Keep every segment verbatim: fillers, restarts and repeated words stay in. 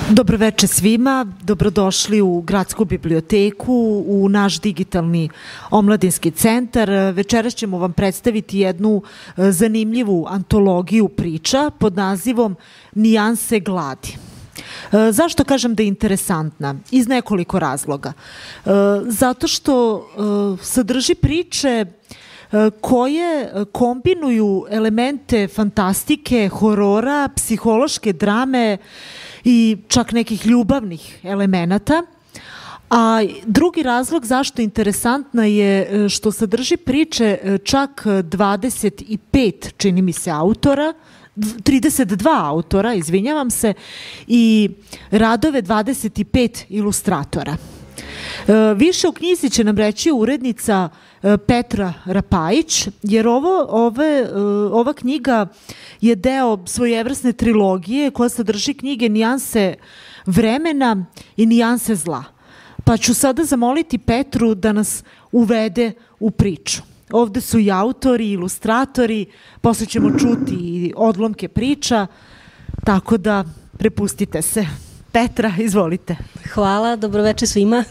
Dobroveče svima, dobrodošli u Gradsku biblioteku, u naš digitalni omladinski centar. Večeras ćemo vam predstaviti jednu zanimljivu antologiju priča pod nazivom Nijanse gladi. Zašto kažem da je interesantna? Iz nekoliko razloga. Zato što sadrži priče koje kombinuju elemente fantastike, horora, psihološke drame i čak nekih ljubavnih elemenata. A drugi razlog zašto je interesantna je što sadrži priče čak dvadeset pet, čini mi se, autora, trideset dva autora, izvinjavam se, i radove dvadeset pet ilustratora. Više u knjizi će nam reći urednica Petra Rapajić, jer ovo, ove, ova knjiga je deo svojevrsne trilogije koja sadrži knjige Nijanse vremena i Nijanse zla. Pa ću sada zamoliti Petru da nas uvede u priču. Ovde su i autori, i ilustratori, posle ćemo čuti i odlomke priča, tako da prepustite se. Petra, izvolite. Hvala, dobroveče svima.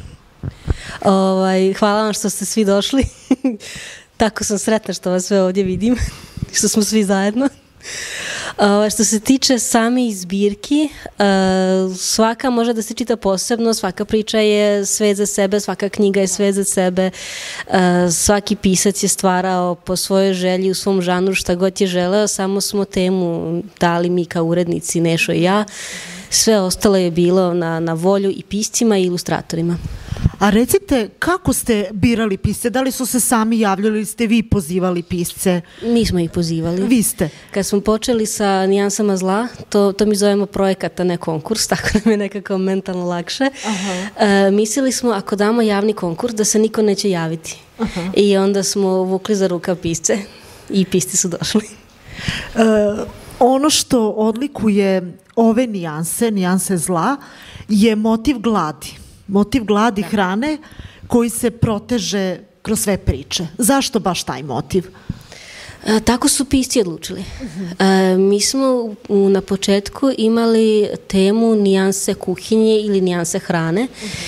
Ovaj, hvala vam što ste svi došli. Tako sam sretna što vas sve ovdje vidim, što smo svi zajedno. Ovaj, što se tiče same zbirki, svaka može da se čita posebno, svaka priča je sve za sebe, svaka knjiga je sve za sebe, svaki pisac je stvarao po svojoj želji u svom žanru šta god je želeo, samo smo temu dali mi kao urednici, Nešo i ja. Sve ostalo je bilo na, na volju i piscima i ilustratorima. A recite, kako ste birali pisce? Da li su se sami javljali ili ste vi pozivali pisce? Mi smo ih pozivali. Vi ste? Kad smo počeli sa Nijansama zla, to, to mi zovemo projekat, a ne konkurs, tako nam je nekako mentalno lakše. E, mislili smo, ako damo javni konkurs, da se niko neće javiti. Aha. I onda smo vukli za rukav pisce i pisci su došli. E, ono što odlikuje ove nijanse, nijanse zla, je motiv gladi. Motiv gladi hrane koji se proteže kroz sve priče. Zašto baš taj motiv? E, tako su pisci odlučili. E, mi smo u, na početku imali temu nijanse kuhinje ili nijanse hrane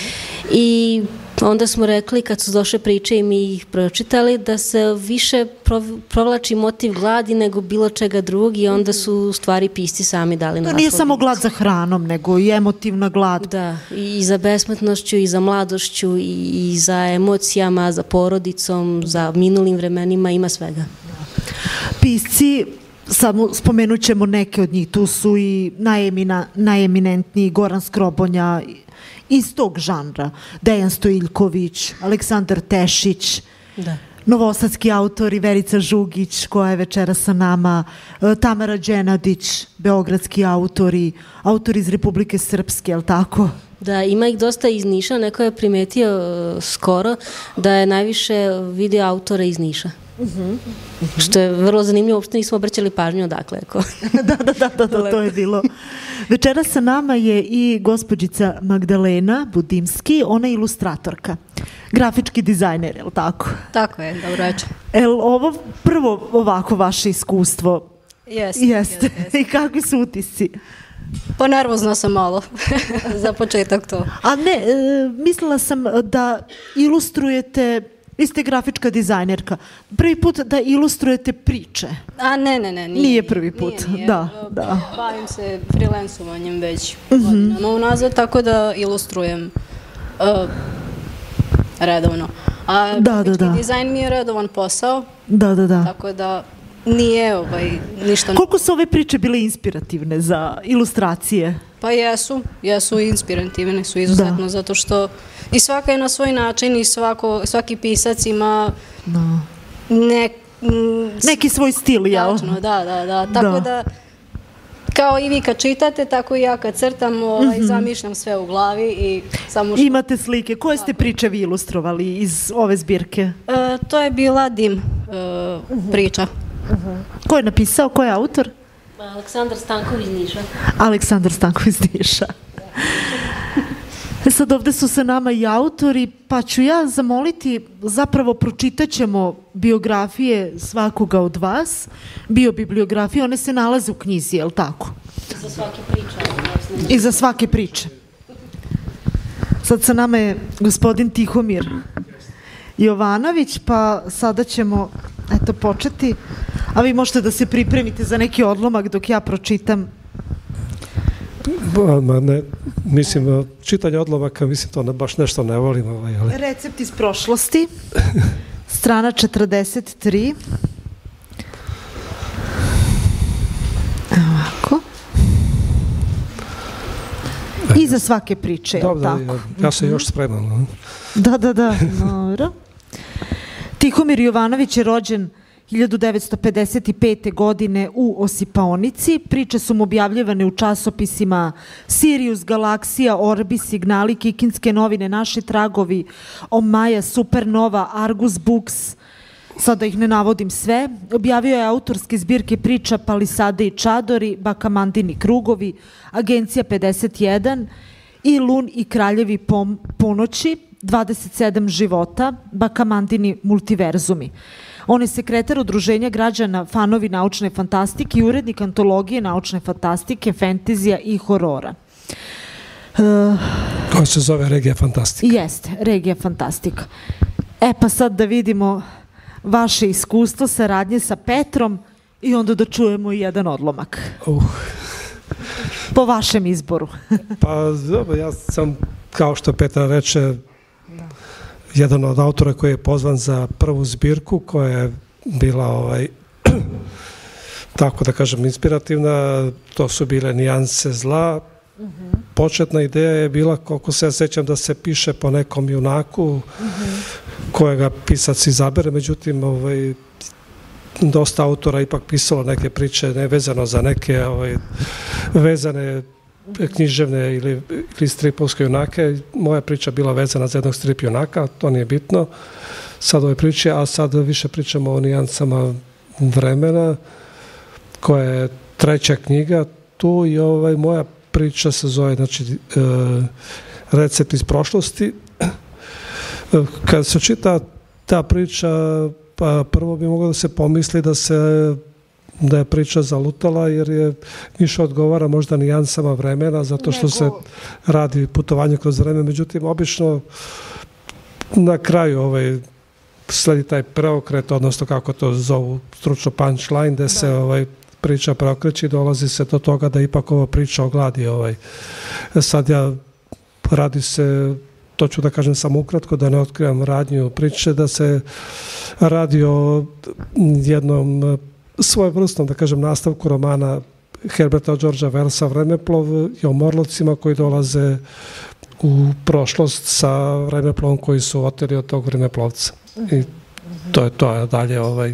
i onda smo rekli, kad su došle priče i mi ih pročitali, da se više provlači motiv gladi nego bilo čega drugog i onda su u stvari pisci sami dali naslov. To nije samo glad za hranom, nego i emotivna glad. Da, i za besmrtnošću, i za mladošću, i za emocijama, za porodicom, za minulim vremenima, ima svega. Pisci, samo spomenut ćemo neke od njih, tu su i najemina, najeminentniji Goran Skrobonja, iz tog žanra, Dejan Stojiljković, Aleksandar Tešić, da. Novosadski autori Verica Žugić, koja je večera sa nama, Tamara Đenadić, beogradski autori, autori iz Republike Srpske, je li tako? Da, ima ih dosta iz Niša, neko je primetio uh, skoro da je najviše video autora iz Niša. Uh -huh. Uh -huh. Što je vrlo zanimljivo, uopšte nismo obraćali pažnju odakle. da, da, da, da, da, to je bilo. Večera sa nama je i gospođica Magdalena Budimski, ona je ilustratorka, grafički dizajner, je li tako? Tako je, dobro večer. Je li ovo prvo ovako vaše iskustvo? Jeste. Jeste. I kakvi su utisci? Pa nervozna sam malo za početak to. A ne, e, mislila sam da ilustrujete, vi ste grafička dizajnerka, prvi put da ilustrujete priče. A ne, ne, ne. Nije, nije prvi put, nije, nije. Da, da. Bavim se freelancovanjem već uh -huh. godinama unazad, tako da ilustrujem uh, redovno. A da, da, da. dizajn mi je redovan posao. Da, da, da. Tako da nije ovaj, ništa... Koliko su ove priče bile inspirativne za ilustracije? Pa jesu, jesu inspirativne su izuzetno, da. Zato što i svaka je na svoj način i svako, svaki pisac ima da. ne, neki svoj stil, jel? Tačno, da, da, da. Tako da. da, kao i vi kad čitate, tako i ja kad crtam, ovaj, mm -hmm. zamišljam sve u glavi i samo što... Imate slike. Koje ste priče vi ilustrovali iz ove zbirke? E, to je bila Dim e, uh -huh. priča. Uh -huh. Ko je napisao? Ko je autor? Aleksandar Stankov iz Niša. Aleksandar Stankov iz Niša. E sad ovde su sa nama i autori, pa ću ja zamoliti, zapravo pročitat ćemo biografije svakoga od vas, biobibliografije, one se nalaze u knjizi, je li tako? Za svake priče. I za svake priče. Sad sa nama je gospodin Tihomir Jovanović, pa sada ćemo eto, početi, a vi možete da se pripremite za neki odlomak dok ja pročitam. Ma ne, mislim, čitanje odlomaka, mislim, to ne, baš nešto ne volim. Ovaj, ali... Recept iz prošlosti, strana četrdeset tri. Ovako. I za svake priče, je dobro, tako? Ja, ja sam još spreman. No? Da, da, da, dobro. Tihomir Jovanović je rođen hiljadu devetsto pedeset pete. godine u Osipaonici. Priče su mu objavljivane u časopisima Sirius, Galaksija, Orbi, Signali, Kikinske novine, Naši tragovi, Omaja, Supernova, Argus Books, sada ih ne navodim sve. Objavio je autorske zbirke priča Palisade i čadori, Bakamandini krugovi, Agencija pedeset jedan i Lun i kraljevi pom ponoći, dvadeset sedam života, Bakamandini multiverzumi. On je sekretar udruženja građana fanovi naučne fantastike i urednik antologije naučne fantastike, fentezija i horora. Uh, Koja se zove Regija fantastika. Jeste, Regija fantastika. E pa sad da vidimo vaše iskustvo saradnje sa Petrom i onda da čujemo jedan odlomak. Uh. Po vašem izboru. Pa dobro, ja sam, kao što Petra reče, jedan od autora koji je pozvan za prvu zbirku, koja je bila ovaj, tako da kažem inspirativna. To su bile Nijanse zla. Uh-huh. Početna ideja je bila, koliko se ja sećam, da se piše po nekom junaku uh-huh. kojega pisac izabere, međutim ovaj, dosta autora ipak pisalo neke priče nevezano za neke ovaj, vezane književne ili, ili stripovske junake. Moja priča bila vezana za jednog strip junaka, to nije bitno sad ove priče, a sad više pričamo o nijansama vremena, koja je treća knjiga tu i ovaj, moja priča se zove znači, e, Recept iz prošlosti. Kad se čita ta priča, pa prvo bi moglo da se pomisli da se da je priča zalutala, jer je više odgovara možda nijansama vremena, zato što se radi putovanje kroz vreme. Međutim, obično na kraju ovaj, sledi taj preokret, odnosno kako to zovu stručno punchline, gde se ovaj, priča preokreće i dolazi se do toga da ipak ova priča o gladi. Ovaj. Sad ja radi se, to ću da kažem samo ukratko, da ne otkrivam radnju priče, da se radi o jednom svojevrsnom, da kažem, nastavku romana Herberta Georgea Wellsa Vremeplov i o morlovcima koji dolaze u prošlost sa vremeplovom koji su oteli od tog vremeplovca. I to je to, a dalje ovaj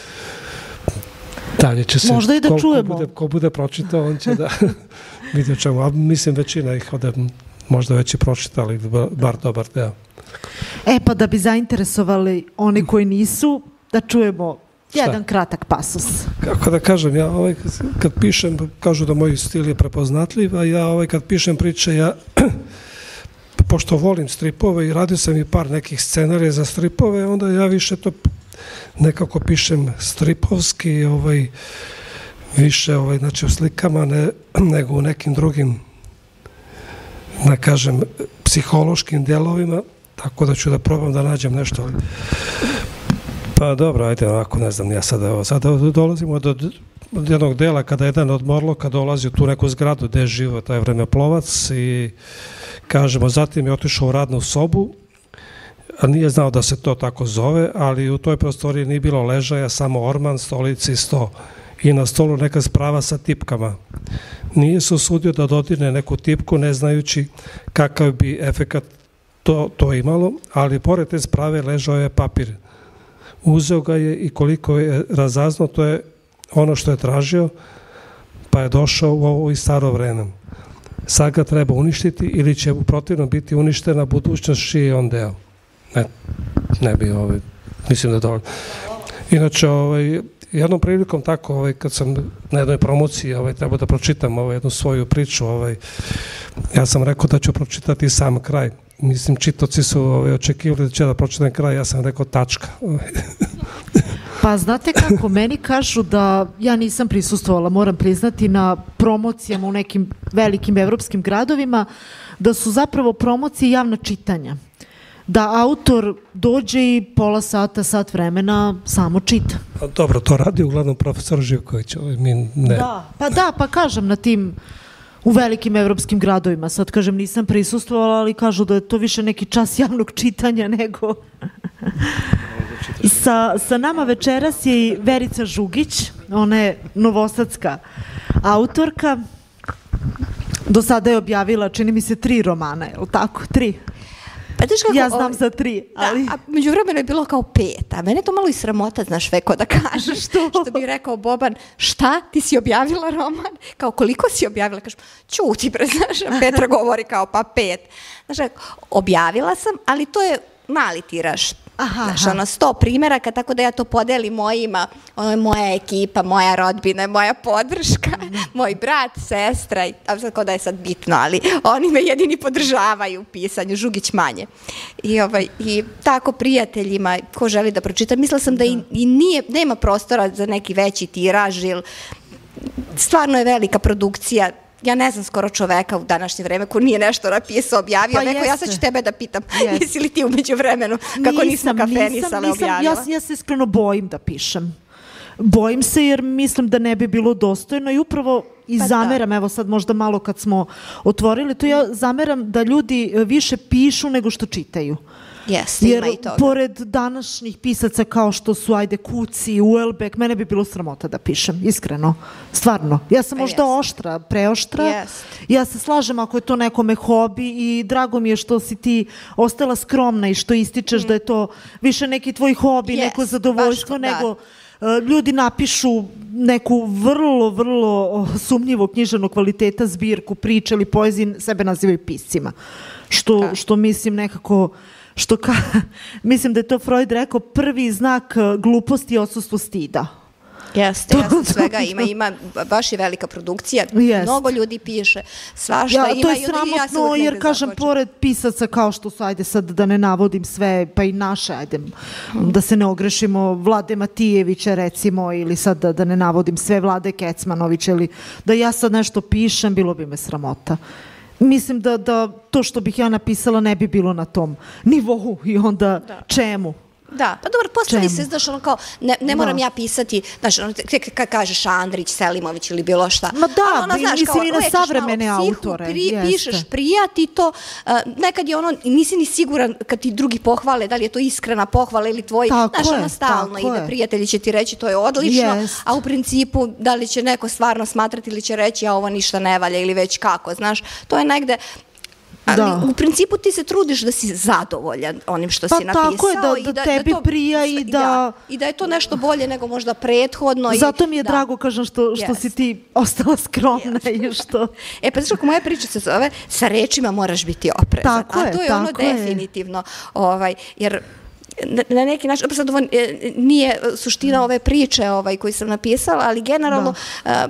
dalje će se... Možda i da ko, čujemo. Ko bude, ko bude pročitao, on će da vidi o čemu. A mislim, većina ih ode možda već i pročitali, bar dobar deo. E pa da bi zainteresovali oni koji nisu, da čujemo jedan kratak pasus. Kako da kažem, ja ovaj, kad pišem, kažu da moj stil je prepoznatljiv, a ja ovaj, kad pišem priče, ja pošto volim stripove i radio sam i par nekih scenarija za stripove, onda ja više to nekako pišem stripovski, ovaj, više ovaj, znači u slikama ne, nego u nekim drugim, da kažem, psihološkim delovima, tako da ću da probam da nađem nešto. Pa dobro, ajde ovako, ne znam, ja sada, evo, sada dolazimo do, do jednog dela kada jedan od Morloka dolazi u tu neku zgradu gde je živo taj vremeplovac i kažemo, zatim je otišao u radnu sobu, a nije znao da se to tako zove, ali u toj prostoriji nije bilo ležaja, samo orman, stolici i sto. I na stolu neka sprava sa tipkama. Nije se usudio da dodirne neku tipku, ne znajući kakav bi efekat to, to imalo, ali pored te sprave ležao je papir. Uzeo ga je i koliko je razaznao, to je ono što je tražio, pa je došao u ovo i staro vreme. Sad ga treba uništiti ili će u protivnom biti uništena budućnost čiji je on deo. Ne, ne bi, ovaj, mislim da je dovoljno. Inače, ovaj, jednom prilikom tako, ovaj, kad sam na jednoj promociji ovaj, trebao da pročitam ovaj, jednu svoju priču, ovaj, ja sam rekao da ću pročitati sam kraj. Mislim, čitaoci su ovaj, očekivali da će da pročitam kraj, ja sam rekao tačka. Pa znate kako, meni kažu da ja nisam prisustvovala, moram priznati, na promocijama u nekim velikim evropskim gradovima, da su zapravo promocije javna čitanja. Da autor dođe i pola sata, sat vremena samo čita. A dobro, to radi uglavnom profesor Živković, mi ne. Da, pa da, pa kažem na tim u velikim evropskim gradovima. Sad kažem, nisam prisustvovala, ali kažu da je to više neki čas javnog čitanja nego... Sa, sa nama večeras je i Verica Žugić, ona je novosadska autorka. Do sada je objavila, čini mi se, tri romana, je li tako? Tri. Pa, kako, ja znam za tri, ali... Da, a među vremenu je bilo kao pet, a mene je to malo i sramota, znaš, Veko, da kažeš što? Što bi rekao Boban, šta, ti si objavila roman? Kao, koliko si objavila? Kažem, čuti, bre, znaš, Petra govori kao, pa pet. Znaš, objavila sam, ali to je mali tiraž. Aha, znaš, ono, sto primjeraka, tako da ja to podelim mojima, ono je moja ekipa, moja rodbina, moja podrška, mm. moj brat, sestra, a sad kao da je sad bitno, ali oni me jedini podržavaju u pisanju, Žugić manje. I, ovaj, i tako prijateljima, ko želi da pročita, mislila sam da i, i nije, nema prostora za neki veći tiraž, ili stvarno je velika produkcija. Ja ne znam skoro čoveka u današnje vreme ko nije nešto napisao, objavio. Pa Veko, ja sad ću tebe da pitam, yes. Jesi li ti umeđu vremenu, kako nisam, nismo kafenisale nisam, objavila? Ja, ja se iskreno bojim da pišem. Bojim se jer mislim da ne bi bilo dostojno i upravo i pa zameram, da. Evo sad možda malo kad smo otvorili, to ja zameram da ljudi više pišu nego što čitaju. Jeste, jer ima i toga. Pored današnjih pisaca kao što su ajde Kuci, Uelbek, mene bi bilo sramota da pišem, iskreno, stvarno. Ja sam možda yes. oštra, preoštra. Yes. Ja se slažem ako je to nekome hobi i drago mi je što si ti ostala skromna i što ističeš mm. da je to više neki tvoj hobi, yes. neko zadovoljstvo, baš, nego da. Ljudi napišu neku vrlo, vrlo sumnjivo književnog kvaliteta zbirku, priče ili poezije, sebe nazivaju piscima. Što, što mislim nekako... Što ka, mislim da je to Freud rekao, prvi znak gluposti je odsustvo stida. Jeste, jeste, svega ima, ima, baš je velika produkcija, yes. mnogo ljudi piše, svašta ja, ima. To je sramotno ja jer, kažem, započem. Pored pisaca kao što su, ajde sad da ne navodim sve, pa i naše, ajde, hmm. da se ne ogrešimo, Vlade Matijevića recimo, ili sad da, da ne navodim sve, Vlade Kecmanovića, ili da ja sad nešto pišem, bilo bi me sramota. Mislim da, da to što bih ja napisala ne bi bilo na tom nivou i onda da. Čemu? Da, pa dobro, postavi se, znaš, ono kao, ne, ne moram da. Ja pisati, znaš, ono, kad kažeš Andrić, Selimović ili bilo šta. Ma da, ono, znaš, mislim i na savremene autore. Pri, pišeš prijat i to, uh, nekad je ono, nisi ni siguran kad ti drugi pohvale, da li je to iskrena pohvala ili tvoj, tako znaš, ono stalno ide, je. Prijatelji će ti reći to je odlično, yes. a u principu da li će neko stvarno smatrati ili će reći ja ovo ništa ne valja ili već kako, znaš, to je negde... Ali da. U principu ti se trudiš da si zadovoljan onim što pa si napisao. Tako je, da, da, da tebi da to, prija i da... Ja, i da je to nešto bolje nego možda prethodno. Zato i, mi je da. Drago, kažem, što, što yes. si ti ostala skromna yes. i što... E, pa znaš, moja priča se zove, sa rečima moraš biti oprezan. Tako A je, to je tako ono je. Definitivno, ovaj, jer... na neki način, sad ovo nije suština ove priče ovaj, koju sam napisala, ali generalno, da.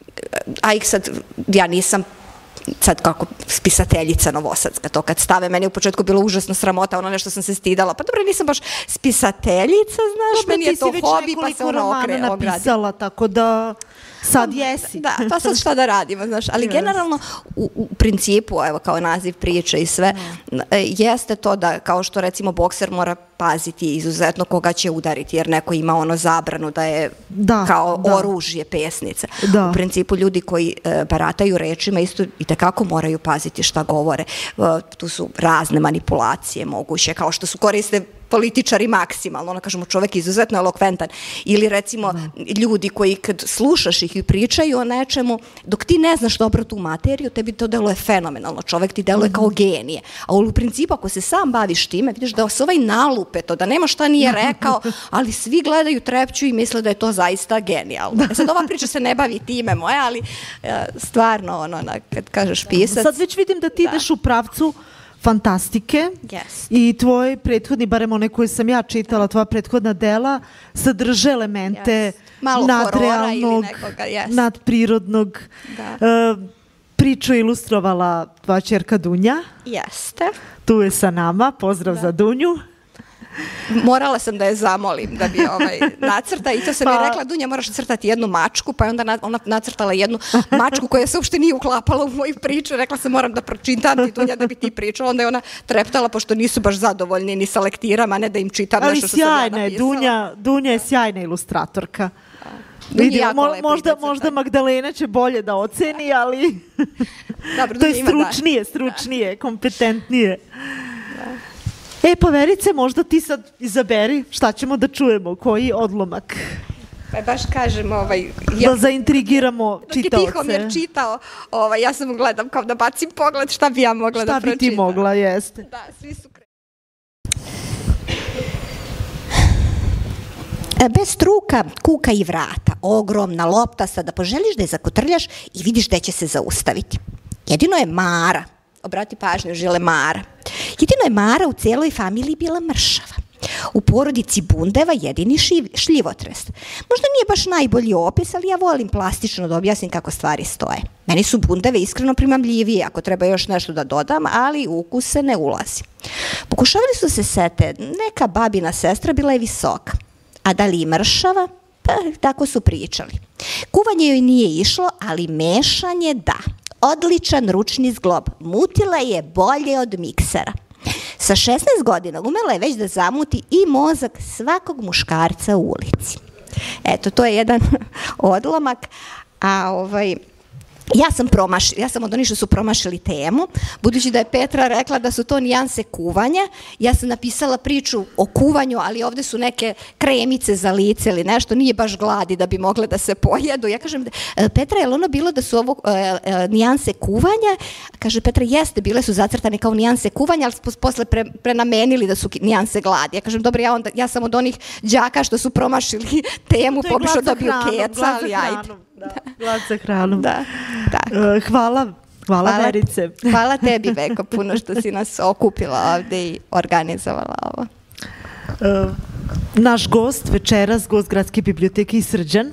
a ih sad, ja nisam sad kako spisateljica novosadska, to kad stave, meni u početku bilo užasno sramota, ono nešto sam se stidala, pa dobro, nisam baš spisateljica, znaš, dobro, meni je to hobi, pa se ono okre, napisala, tako da sad jesi. Da, pa sad šta da radimo, znaš, ali yes. generalno u, u principu, evo kao naziv priče i sve, mm. jeste to da, kao što recimo bokser mora paziti izuzetno koga će udariti, jer neko ima ono zabranu da je da, kao da. Oružje pesnica. Da. U principu ljudi koji e, barataju rečima isto i tekako moraju paziti šta govore. E, tu su razne manipulacije moguće, kao što su koriste političari maksimalno, ono kažemo čovek izuzetno elokventan, ili recimo da. Ljudi koji kad slušaš ih i pričaju o nečemu, dok ti ne znaš dobro tu materiju, tebi to deluje fenomenalno, čovek ti deluje mm-hmm. kao genije, a u principu ako se sam baviš time, vidiš da se ovaj nalupe to, da nema šta nije rekao, ali svi gledaju, trepću i misle da je to zaista genijalno. E sad ova priča se ne bavi time moje, ali stvarno ono, kad kažeš pisac... Sad već vidim da ti da. Ideš u pravcu fantastike yes. i tvoj prethodni, barem one koje sam ja čitala, tvoja prethodna dela sadrže elemente yes. nadrealnog, yes. nadprirodnog. Da. Uh, priču ilustrovala tvoja ćerka Dunja. Jeste. Tu je sa nama, pozdrav da. Za Dunju. morala sam da je zamolim da bi ovaj, nacrta i to sam je rekla, Dunja, moraš crtati jednu mačku, pa je onda ona nacrtala jednu mačku koja se uopšte nije uklapala u moju priču, rekla sam moram da pročitam ti, Dunja, da bi ti pričala, onda je ona treptala pošto nisu baš zadovoljni ni sa lektirama, ne da im čitam ali nešto što sam ja napisala. Ali sjajna je, Dunja, Dunja je sjajna ilustratorka. Vidimo, mo, možda, možda Magdalena će bolje da oceni, ali dobro, to je stručnije, stručnije, kompetentnije. Da. E, pa Verice, možda ti sad izaberi šta ćemo da čujemo, koji odlomak. Pa baš kažem, ovaj... Ja, da zaintrigiramo čitaoce. Dok je Tihomir čitao, ovaj, ja sam gledam kao da bacim pogled šta bi ja mogla šta da pročitam. Šta bi ti mogla, jeste. Da, svi su kre... Bez struka, kuka i vrata, ogromna lopta, sada poželiš da je zakotrljaš i vidiš gde će se zaustaviti. Jedino je Mara, obrati pažnju, žele Mara, jedino je Mara u celoj familiji bila mršava. U porodici bundeva jedini šiv, šljivotres. Možda nije baš najbolji opis, ali ja volim plastično da objasnim kako stvari stoje. Meni su bundeve iskreno primamljivije, ako treba još nešto da dodam, ali u ukus se ne ulazi. Pokušavali su se sete, neka babina sestra bila je visoka. A da li i mršava? Pa tako su pričali. Kuvanje joj nije išlo, ali mešanje da. Odličan ručni zglob. Mutila je bolje od miksera. Sa šesnaest godina umela je već da zamuti i mozak svakog muškarca u ulici. Eto, to je jedan odlomak. A ovaj... Ja sam promašila, ja sam od onih što su promašili temu, budući da je Petra rekla da su to nijanse kuvanja, ja sam napisala priču o kuvanju, ali ovde su neke kremice za lice ili nešto, nije baš gladi da bi mogle da se pojedu. Ja kažem, Petra, je li ono bilo da su ovo e, e, nijanse kuvanja? Kaže, Petra, jeste, bile su zacrtane kao nijanse kuvanja, ali smo posle pre, prenamenili da su nijanse gladi. Ja kažem, dobro, ja, onda, ja sam od onih đaka što su promašili temu, pokušao dobiju keca, ali ajde. Da, glad za hranom. Da, tako. Uh, hvala, hvala, hvala Verice. Hvala tebi, Veko, puno što si nas okupila ovde i organizovala ovo. Uh, naš gost večeras, gost Gradske biblioteke i Srđan.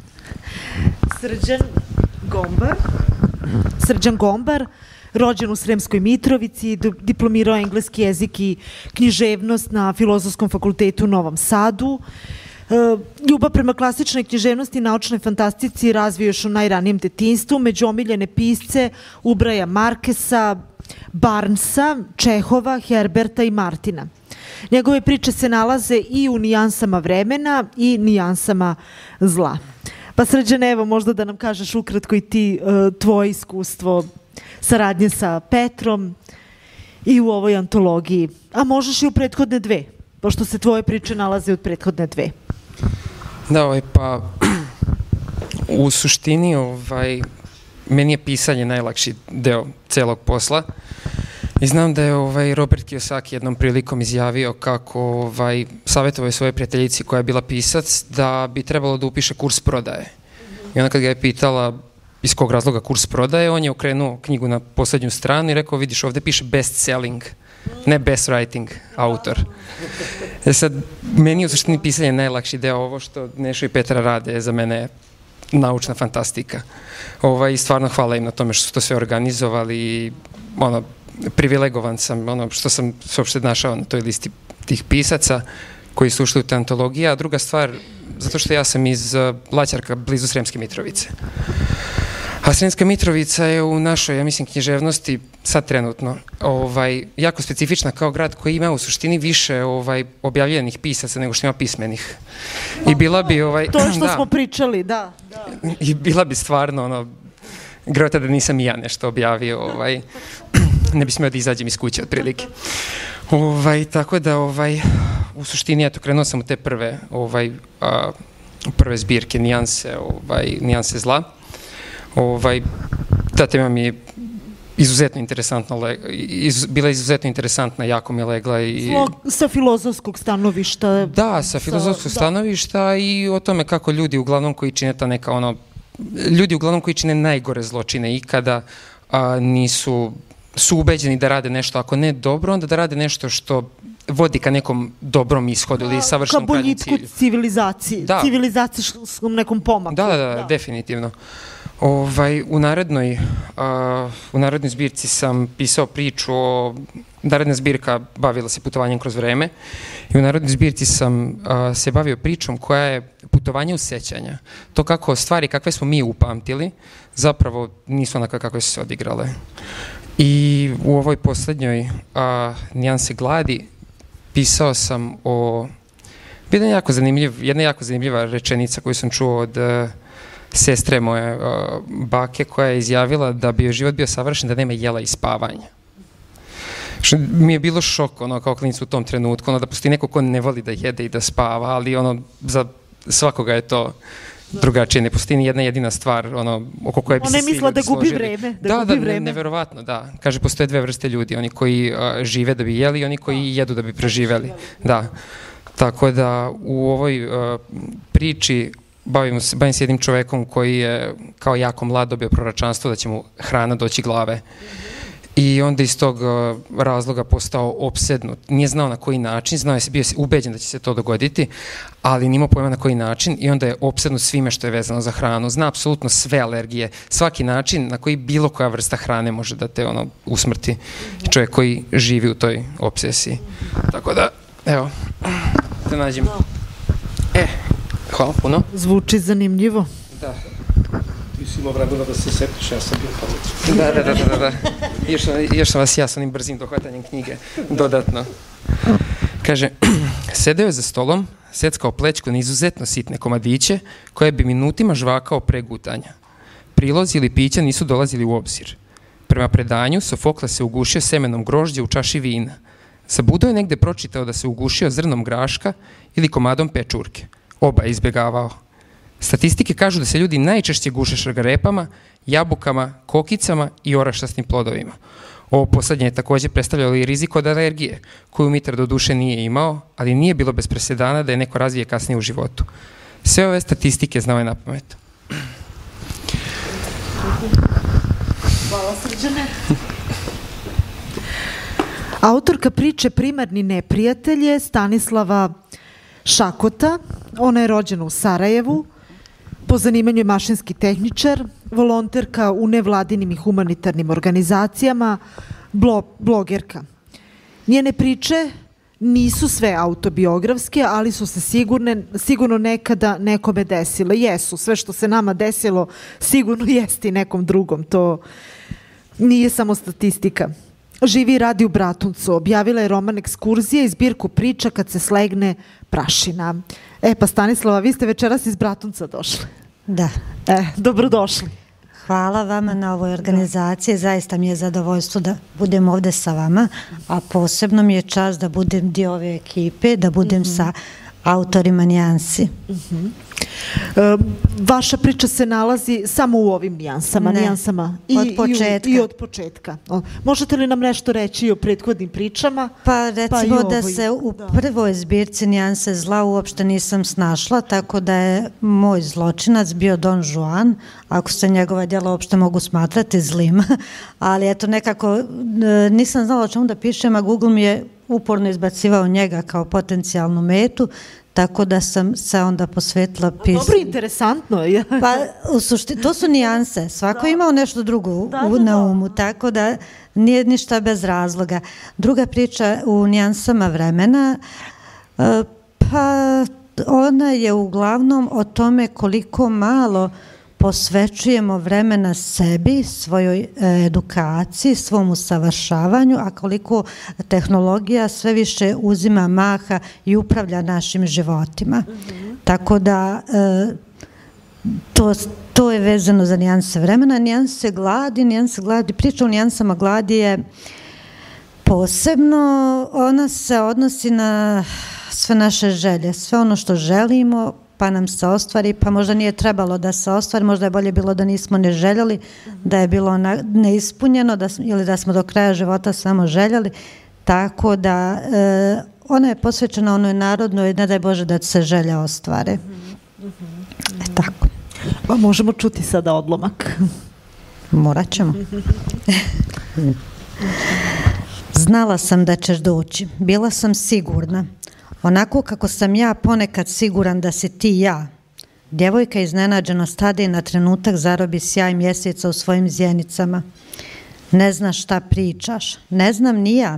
Srđan Gombar. Srđan Gombar, rođen u Sremskoj Mitrovici, diplomirao engleski jezik i književnost na Filozofskom fakultetu u Novom Sadu. Ljubav prema klasičnoj književnosti i naučnoj fantastici razvio još u najranijem detinjstvu. Među omiljene pisce ubraja Markesa, Barnesa, Čehova, Herberta i Martina. Njegove priče se nalaze i u nijansama vremena i nijansama zla. Pa Srđane, evo možda da nam kažeš ukratko i ti tvoje iskustvo saradnje sa Petrom i u ovoj antologiji, a možeš i u prethodne dve, pošto se tvoje priče nalaze od prethodne dve. Da, ovaj, pa u suštini ovaj, meni je pisanje najlakši deo celog posla i znam da je ovaj, Robert Kiyosaki jednom prilikom izjavio kako ovaj, savjetovao je svoje prijateljici koja je bila pisac da bi trebalo da upiše kurs prodaje. I onda kad ga je pitala iz kog razloga kurs prodaje, on je okrenuo knjigu na poslednju stranu i rekao, vidiš, ovde piše best selling, ne best writing, autor. E sad, meni je u suštini pisanje najlakši deo, ovo što Nešo i Petra rade za mene je naučna fantastika. Ovaj, stvarno hvala im na tome što su to sve organizovali i ono, privilegovan sam ono, što sam se uopšte našao na toj listi tih pisaca koji su ušli u te antologije, a druga stvar, zato što ja sam iz Laćarka, blizu Sremske Mitrovice. A Sremska Mitrovica je u našoj, ja mislim, književnosti sad trenutno ovaj, jako specifična kao grad koji ima u suštini više ovaj, objavljenih pisaca nego što ima pismenih. I bila bi... Ovaj, to je što da, smo pričali, da, da. I bila bi stvarno ono, grota da nisam i ja nešto objavio. Ovaj, ne bi smio da izađem iz kuće otprilike. Ovaj, tako da ovaj, u suštini eto, krenuo sam u te prve, ovaj, a, prve zbirke nijanse, ovaj, nijanse zla. Ovaj, ta tema mi je izuzetno interesantna, iz, bila je izuzetno interesantna, jako mi je legla. I, sa filozofskog stanovišta. Da, sa filozofskog sa, stanovišta da. I o tome kako ljudi uglavnom koji čine ta neka ono, ljudi uglavnom koji čine najgore zločine ikada a, nisu, su ubeđeni da rade nešto, ako ne dobro, onda da rade nešto što vodi ka nekom dobrom ishodu ili savršenom krajnjem cilju. Ka boljitku civilizaciji, da. Civilizacijskom nekom pomaku. Da, da, da, da. definitivno. Ovaj, u narednoj, uh, u narednoj zbirci sam pisao priču o naredna zbirka bavila se putovanjem kroz vreme i u narednoj zbirci sam a, se bavio pričom koja je putovanje u sećanja. To kako stvari kakve smo mi upamtili zapravo nisu onaka kakve su se odigrale. I u ovoj poslednjoj a, nijanse gladi pisao sam o jedna jako, zanimljiv, jedna jako zanimljiva rečenica koju sam čuo od a, sestre moje a, bake koja je izjavila da bi joj život bio savršen da nema jela i spavanja. Što mi je bilo šok, ono, kao klinicu u tom trenutku, ono, da postoji neko ko ne voli da jede i da spava, ali ono, za svakoga je to drugačije. Ne postoji ni jedna jedina stvar, ono, oko koje bi se svi ljudi složili. Ona je mislila da gubi vreme. Da, da, gubi da vreme. Ne, neverovatno, da. Kaže, postoje dve vrste ljudi, oni koji a, žive da bi jeli i oni koji jedu da bi preživeli. Da. Tako da u ovoj a, priči bavim se, bavim se jednim čovekom koji je kao jako mlad dobio proročanstvo da će mu hrana doći glave. I onda iz tog uh, razloga postao opsednut. Nije znao na koji način, znao je, bio se ubeđen da će se to dogoditi, ali nimao pojma na koji način i onda je opsednut svime što je vezano za hranu. Zna apsolutno sve alergije, svaki način na koji bilo koja vrsta hrane može da te ono usmrti. Čovjek koji živi u toj obsesiji. Tako da, evo, da nađem. E, hvala puno. Zvuči zanimljivo. Da. Ti si imao vremena da se setiš, ja sam bio pamet. Da, da, da, da, da. Još, još sam vas ja sa onim brzim dohvatanjem knjige dodatno. Kaže, sedeo je za stolom, seckao plećku na izuzetno sitne komadiće koje bi minutima žvakao pre gutanja. Prilozi ili pića nisu dolazili u obzir. Prema predanju, Sofokle se ugušio semenom grožđa u čaši vina. Za Budo je negde pročitao da se ugušio zrnom graška ili komadom pečurke. Oba je izbjegavao. Statistike kažu da se ljudi najčešće guše šargarepama, jabukama, kokicama i orašastim plodovima. Ovo poslednje je takođe predstavljalo i rizik od alergije, koju Mitar do duše nije imao, ali nije bilo bez presedana da je neko razvije kasnije u životu. Sve ove statistike znao je na pamet. Hvala, Srđane. Autorka priče Primarni neprijatelj je Stanislava Šakota. Ona je rođena u Sarajevu. Po zanimanju je mašinski tehničar, volonterka u nevladinim i humanitarnim organizacijama, blo, blogerka. Njene priče nisu sve autobiografske, ali su se sigurne, sigurno nekada nekome desile. Jesu, sve što se nama desilo sigurno jeste i nekom drugom. To nije samo statistika. Živi i radi u Bratuncu. Objavila je roman Ekskurzije i zbirku priča Kad se slegne prašina. E pa Stanislava, vi ste večeras iz Bratunca došli. Da. E, dobrodošli. Hvala vama na ovoj organizaciji. Zaista mi je zadovoljstvo da budem ovde sa vama, a posebno mi je čast da budem dio ove ekipe, da budem mm-hmm. sa autorima nijansi. Mm-hmm. E, vaša priča se nalazi samo u ovim nijansama, ne, nijansama i, od početka. I, u, i od početka. O, možete li nam nešto reći o prethodnim pričama? Pa recimo pa da se u da. prvoj zbirci nijanse zla uopšte nisam snašla, tako da je moj zločinac bio Don Juan, ako se njegova djela uopšte mogu smatrati zlim, ali eto nekako nisam znala o čemu da pišem, a Google mi je uporno izbacivao njega kao potencijalnu metu, tako da sam se onda posvetila pisanju. Dobro, interesantno. Pa u suštini, to su nijanse. Svako da. imao nešto drugo da, u, da, na umu, tako da nije ništa bez razloga. Druga priča u nijansama vremena, pa ona je uglavnom o tome koliko malo posvećujemo vremena sebi, svojoj edukaciji, svom usavršavanju, a koliko tehnologija sve više uzima maha i upravlja našim životima. Mm-hmm. Tako da to, to je vezano za nijanse vremena. Nijanse gladi, nijanse gladi, priča o nijansama gladi je posebno, ona se odnosi na sve naše želje, sve ono što želimo, pa nam se ostvari, pa možda nije trebalo da se ostvari, možda je bolje bilo da nismo ne željeli, da je bilo neispunjeno da, ili da smo do kraja života samo željeli, tako da e, ona je posvećena onoj narodnoj, ne daj Bože da se želje ostvare. E tako. Pa možemo čuti sada odlomak. Morat ćemo. Znala sam da ćeš doći, bila sam sigurna. Onako kako sam ja ponekad siguran da si ti ja. Djevojka iznenađeno stade i na trenutak zarobi sjaj mjeseca u svojim zjenicama. Ne znaš šta pričaš, ne znam ni ja,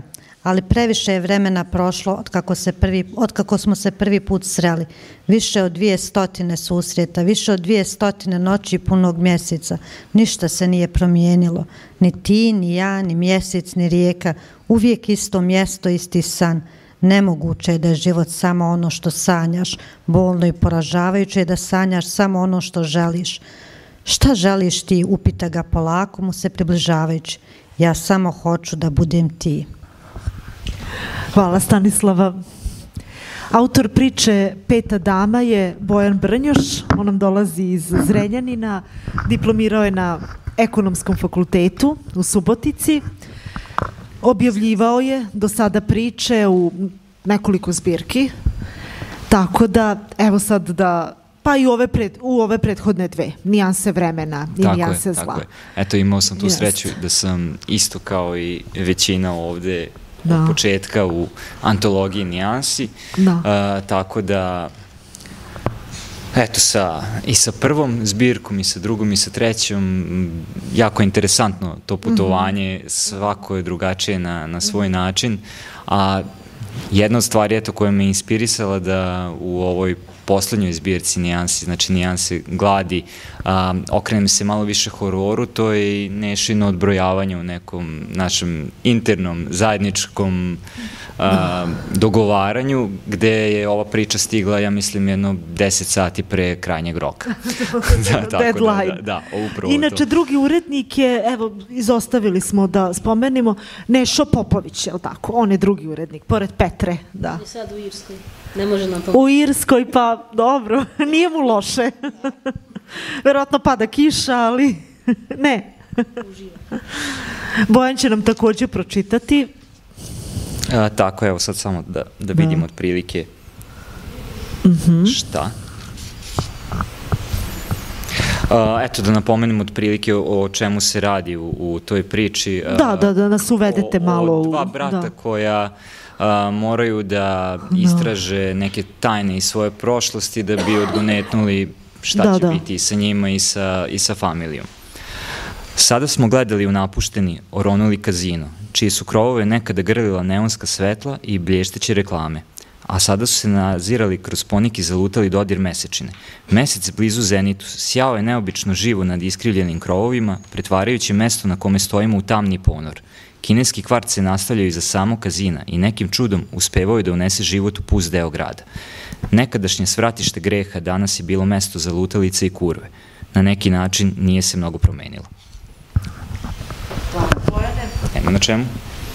ali previše je vremena prošlo od kako, se prvi, od kako smo se prvi put sreli. Više od dvije stotine susreta, više od dvije stotine noći punog mjeseca. Ništa se nije promijenilo. Ni ti, ni ja, ni mjesec, ni rijeka. Uvijek isto mjesto, isti san. Nemoguće je da je život samo ono što sanjaš. Bolno i poražavajuće je da sanjaš samo ono što želiš. Šta želiš ti, upita ga polako mu se približavajući. Ja samo hoću da budem ti. Hvala, Stanislava. Autor priče Peta dama je Bojan Brnjoš, on nam dolazi iz Zrenjanina, diplomirao je na Ekonomskom fakultetu u Subotici, objavljivao je do sada priče u nekoliko zbirki, tako da, evo sad da, pa i ove pred, u ove prethodne dve, Nijanse vremena i tako Nijanse je, zla. Tako je. Eto, imao sam tu Jest. sreću da sam isto kao i većina ovde Da. od početka u antologiji Nijansi, Da. A, tako da eto, sa, i sa prvom zbirkom i sa drugom i sa trećom, jako je interesantno to putovanje, svako je drugačije na, na svoj način, a jedna od stvari eto, koja me inspirisala da u ovoj poslednjoj zbirci Nijansi, znači Nijanse gladi, a, okrenem se malo više hororu, to je i Nešino odbrojavanje u nekom našem internom, zajedničkom a, dogovaranju, gde je ova priča stigla, ja mislim, jedno deset sati pre krajnjeg roka. da, tako Deadline. Da, da, da, upravo Inače, to. drugi urednik je, evo, izostavili smo da spomenimo, Nešo Popović, je li tako? On je drugi urednik, pored Petre, da. I sad u Irskoj. Ne može nam to. U Irskoj, pa dobro, nije mu loše. Verovatno pada kiša, ali ne. Bojan će nam takođe pročitati. A, tako, evo sad samo da, da vidimo otprilike šta. A, eto, da napomenem otprilike o, o čemu se radi u, u toj priči. A, Da, da, da nas uvedete o, malo o u... dva brata da. koja a, moraju da istraže neke tajne iz svoje prošlosti da bi odgonetnuli šta Da, će da. biti i sa njima i sa, i sa familijom. Sada smo gledali u napušteni, oronuli kazino, čije su krovove nekada grlila neonska svetla i blješteće reklame, a sada su se nazirali kroz ponik i zalutali dodir mesečine. Mesec blizu zenitu sjao je neobično živo nad iskrivljenim krovovima, pretvarajući mesto na kome stojimo u tamni ponor. Kineski kvart se nastavljaju iza samog kazina i nekim čudom uspevao je da unese život u pust deo grada. Nekadašnje svratište greha danas je bilo mesto za lutalice i kurve. Na neki način nije se mnogo promenilo. Nema na čemu.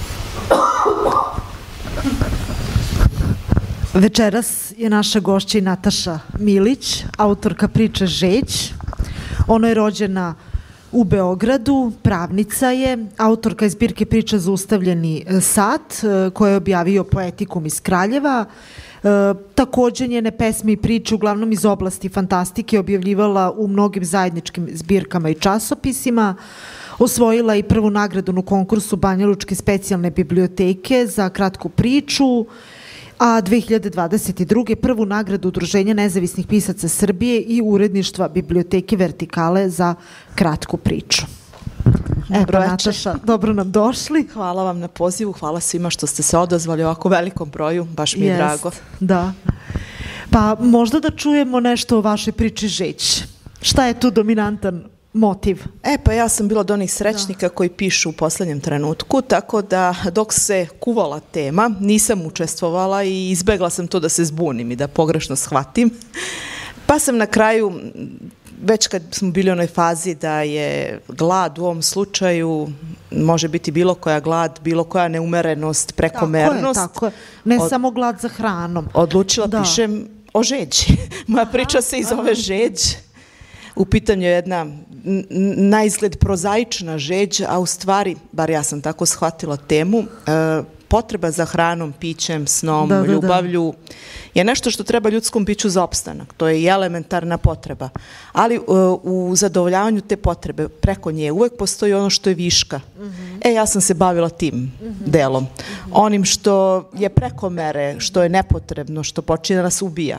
Večeras je naša gošća i Nataša Milić, autorka priče Žeć. Ona je rođena u Beogradu, pravnica je, autorka je zbirke priča Zaustavljeni sat, koja je objavio Poetikum iz Kraljeva. E, takođe njene pesme i priče, uglavnom iz oblasti fantastike, objavljivala u mnogim zajedničkim zbirkama i časopisima. Osvojila i prvu nagradu na konkursu Banjalučke specijalne biblioteke za kratku priču, a dve hiljade dvadeset druge. prvu nagradu Udruženja nezavisnih pisaca Srbije i uredništva Biblioteke Vertikale za kratku priču. Evo, Nataša, dobro nam došli. Hvala vam na pozivu, hvala svima što ste se odazvali u ovako velikom broju, baš mi je Jest, drago. Da. Pa možda da čujemo nešto o vašoj priči Žeć. Šta je tu dominantan motiv? E, pa ja sam bila od onih srećnika koji pišu u poslednjem trenutku, tako da dok se kuvala tema, nisam učestvovala i izbegla sam to da se zbunim i da pogrešno shvatim. Pa sam na kraju, već kad smo bili u onoj fazi da je glad u ovom slučaju, može biti bilo koja glad, bilo koja neumerenost, prekomernost. Tako je, tako je. Ne Od, samo glad za hranom. Odlučila Da. pišem o žeđi. Moja priča se i zove Žeđ. U pitanju je jedna na izgled prozaična žeđ, a u stvari, bar ja sam tako shvatila temu, e, potreba za hranom, pićem, snom, Da, da, da. ljubavlju je nešto što treba ljudskom biću za opstanak. To je i elementarna potreba. Ali e, u zadovoljavanju te potrebe preko nje uvek postoji ono što je viška. E, ja sam se bavila tim delom. Onim što je preko mere, što je nepotrebno, što počinje da nas ubija.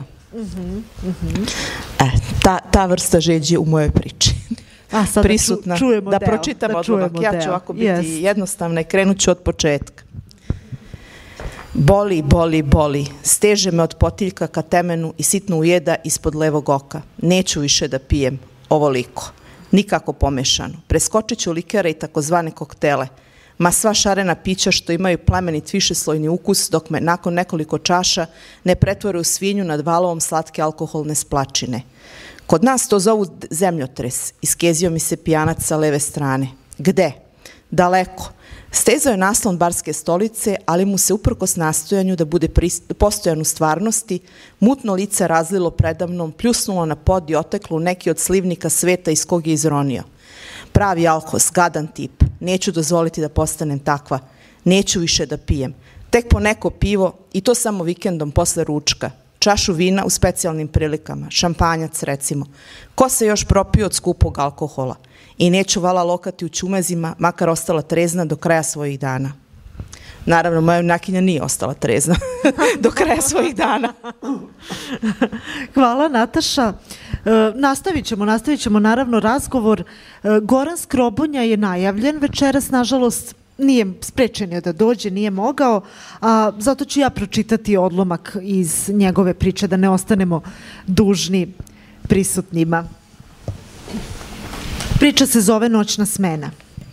E, ta, ta vrsta žeđe u mojoj priči. A sad Prisutna. da čujemo da deo, pročitam da odlomak. čujemo Ja ću deo. ovako biti Jest. jednostavna i krenut ću od početka. Boli, boli, boli, steže me od potiljka ka temenu i sitno ujeda ispod levog oka. Neću više da pijem ovoliko, nikako pomešano. Preskočit ću likere i takozvane koktele, ma sva šarena pića što imaju plemenit višeslojni ukus, dok me nakon nekoliko čaša ne pretvore u svinju nad valovom slatke alkoholne splačine. Kod nas to zovu zemljotres, iskezio mi se pijanac sa leve strane. Gde? Daleko. Stezao je naslon barske stolice, ali mu se uprkos nastojanju da bude postojan u stvarnosti, mutno lice razlilo predamnom, pljusnulo na pod i oteklo u neki od slivnika sveta iz kog je izronio. Pravi alkos, gadan tip. Neću dozvoliti da postanem takva. Neću više da pijem. Tek po neko pivo i to samo vikendom posle ručka. Čašu vina u specijalnim prilikama. Šampanjac recimo. Ko se još propio od skupog alkohola? I neću vala lokati u ćumezima, makar ostala trezna do kraja svojih dana. Naravno, moja junakinja nije ostala trezna do kraja svojih dana. Hvala, Nataša. E, nastavit ćemo, nastavit ćemo naravno razgovor. E, Goran Skrobonja je najavljen večeras, nažalost, nije sprečen da dođe, nije mogao, a zato ću ja pročitati odlomak iz njegove priče, da ne ostanemo dužni prisutnima. Priča se zove Noćna smena.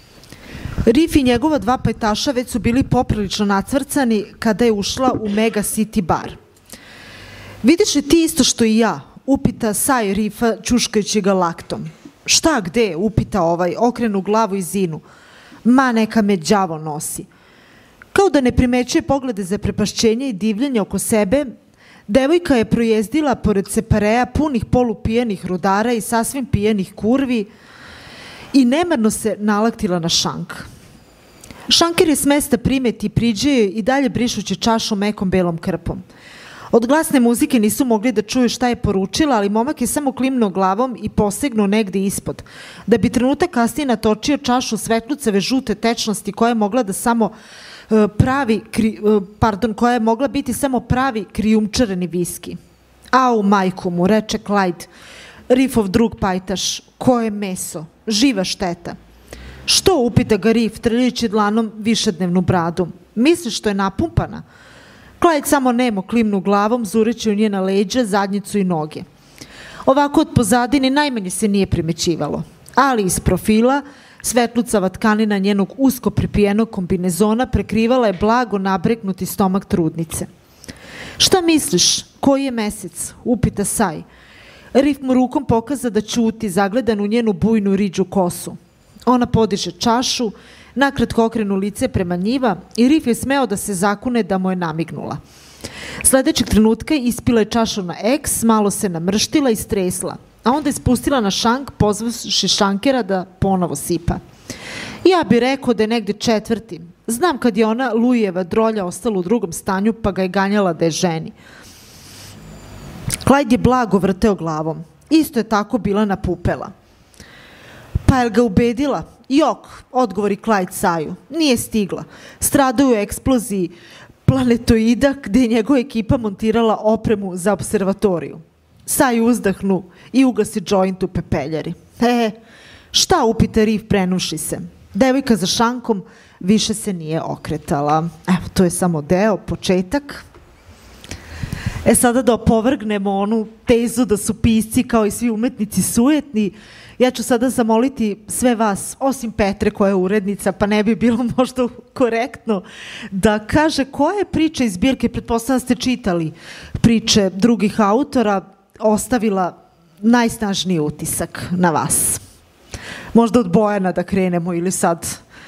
Rif i njegova dva pajtaša već su bili poprilično nacvrcani kada je ušla u Mega City bar. Vidiš li ti isto što i ja? Upita Saj Rifa ćuškajući ga laktom. Šta, gde? Upita ovaj, okrenu glavu i zinu. Ma, neka me đavo nosi. Kao da ne primećuje poglede za prepašćenje i divljenje oko sebe, devojka je projezdila pored separeja punih polupijenih rudara i sasvim pijenih kurvi i nemarno se nalaktila na šank. Šanker je s mesta primeti i priđe i dalje brišući čašu mekom belom krpom. Od glasne muzike nisu mogli da čuju šta je poručila, ali momak je samo klimnuo glavom i posegnuo negde ispod, da bi trenutak kasnije natočio čašu svetlucave žute tečnosti koja je mogla da samo uh, pravi, kri, uh, pardon, koja je mogla biti samo pravi krijumčareni viski. Au, majku mu, reče Clyde, Rifov drug pajtaš, koje meso, živa šteta. Što, upita ga Rif, trljajući dlanom višednevnu bradu. Misliš što je napumpana? Clyde samo nemo klimnu glavom, zureći u njena leđa, zadnjicu i noge. Ovako od pozadine najmanje se nije primećivalo, ali iz profila svetlucava tkanina njenog usko pripijenog kombinezona prekrivala je blago nabreknuti stomak trudnice. Šta misliš, koji je mesec? Upita Saj. Rif mu rukom pokaza da ćuti, zagledan u njenu bujnu riđu kosu. Ona podiže čašu, nakratko okrenu lice prema njiva i Rif je smeo da se zakune da mu je namignula. Sledećeg trenutka ispila je čašu na eks, malo se namrštila i stresla, a onda je spustila na šank, pozvavši šankera da ponovo sipa. Ja bi rekao da je negde četvrti. Znam kad je ona Lujeva drolja ostala u drugom stanju, pa ga je ganjala da je ženi. Clyde je blago vrteo glavom. Isto je tako bila napupela. Pa je ga ubedila? Jok, odgovori Clyde Saju. Nije stigla. Stradao je u eksploziji planetoida gde je njegova ekipa montirala opremu za observatoriju. Saj uzdahnu i ugasi džoint u pepeljari. E, šta, upita Rif prenuši se. Devojka za šankom više se nije okretala. Evo, to je samo deo, početak. E sada da opovrgnemo onu tezu da su pisci kao i svi umetnici sujetni, ja ću sada zamoliti sve vas, osim Petre koja je urednica, pa ne bi bilo možda korektno, da kaže koja je priča iz zbirke, pretpostavljam ste čitali priče drugih autora, ostavila najsnažniji utisak na vas. Možda od Bojana da krenemo ili sad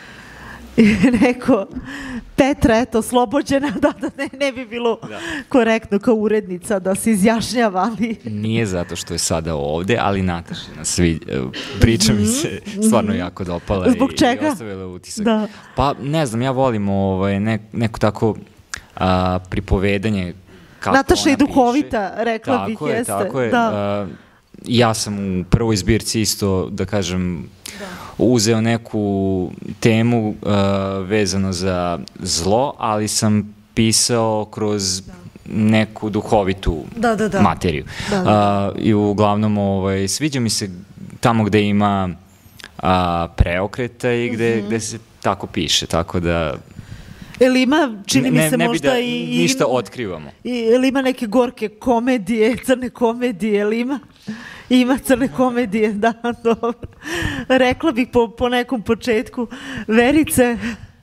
neko, Petra, eto, oslobođena, da, da ne, ne bi bilo da. korektno kao urednica da se izjašnjava, ali... Nije zato što je sada ovde, ali Natašina svi, priča mi se stvarno jako dopala. Zbog i, čega? i ostavila utisak. Da. Pa, ne znam, ja volim ovaj, ne, neko tako a, pripovedanje kako Nataša ona je duhovita, piše. rekla tako bih, je, jeste. Tako je, da. a, ja sam u prvoj zbirci isto, da kažem, da. uzeo neku temu uh, vezano za zlo, ali sam pisao kroz da. neku duhovitu da, da, da. materiju. Da, da. Uh, I uglavnom ovaj, sviđa mi se tamo gde ima uh, preokreta i gde, mm-hmm. gde se tako piše, tako da... Ili ima, čini mi ne, se ne možda da i... ništa otkrivamo. Ili ima neke gorke komedije, crne komedije, ili ima? Ima crne komedije, da, dobro. Rekla bih po, po nekom početku. Verice?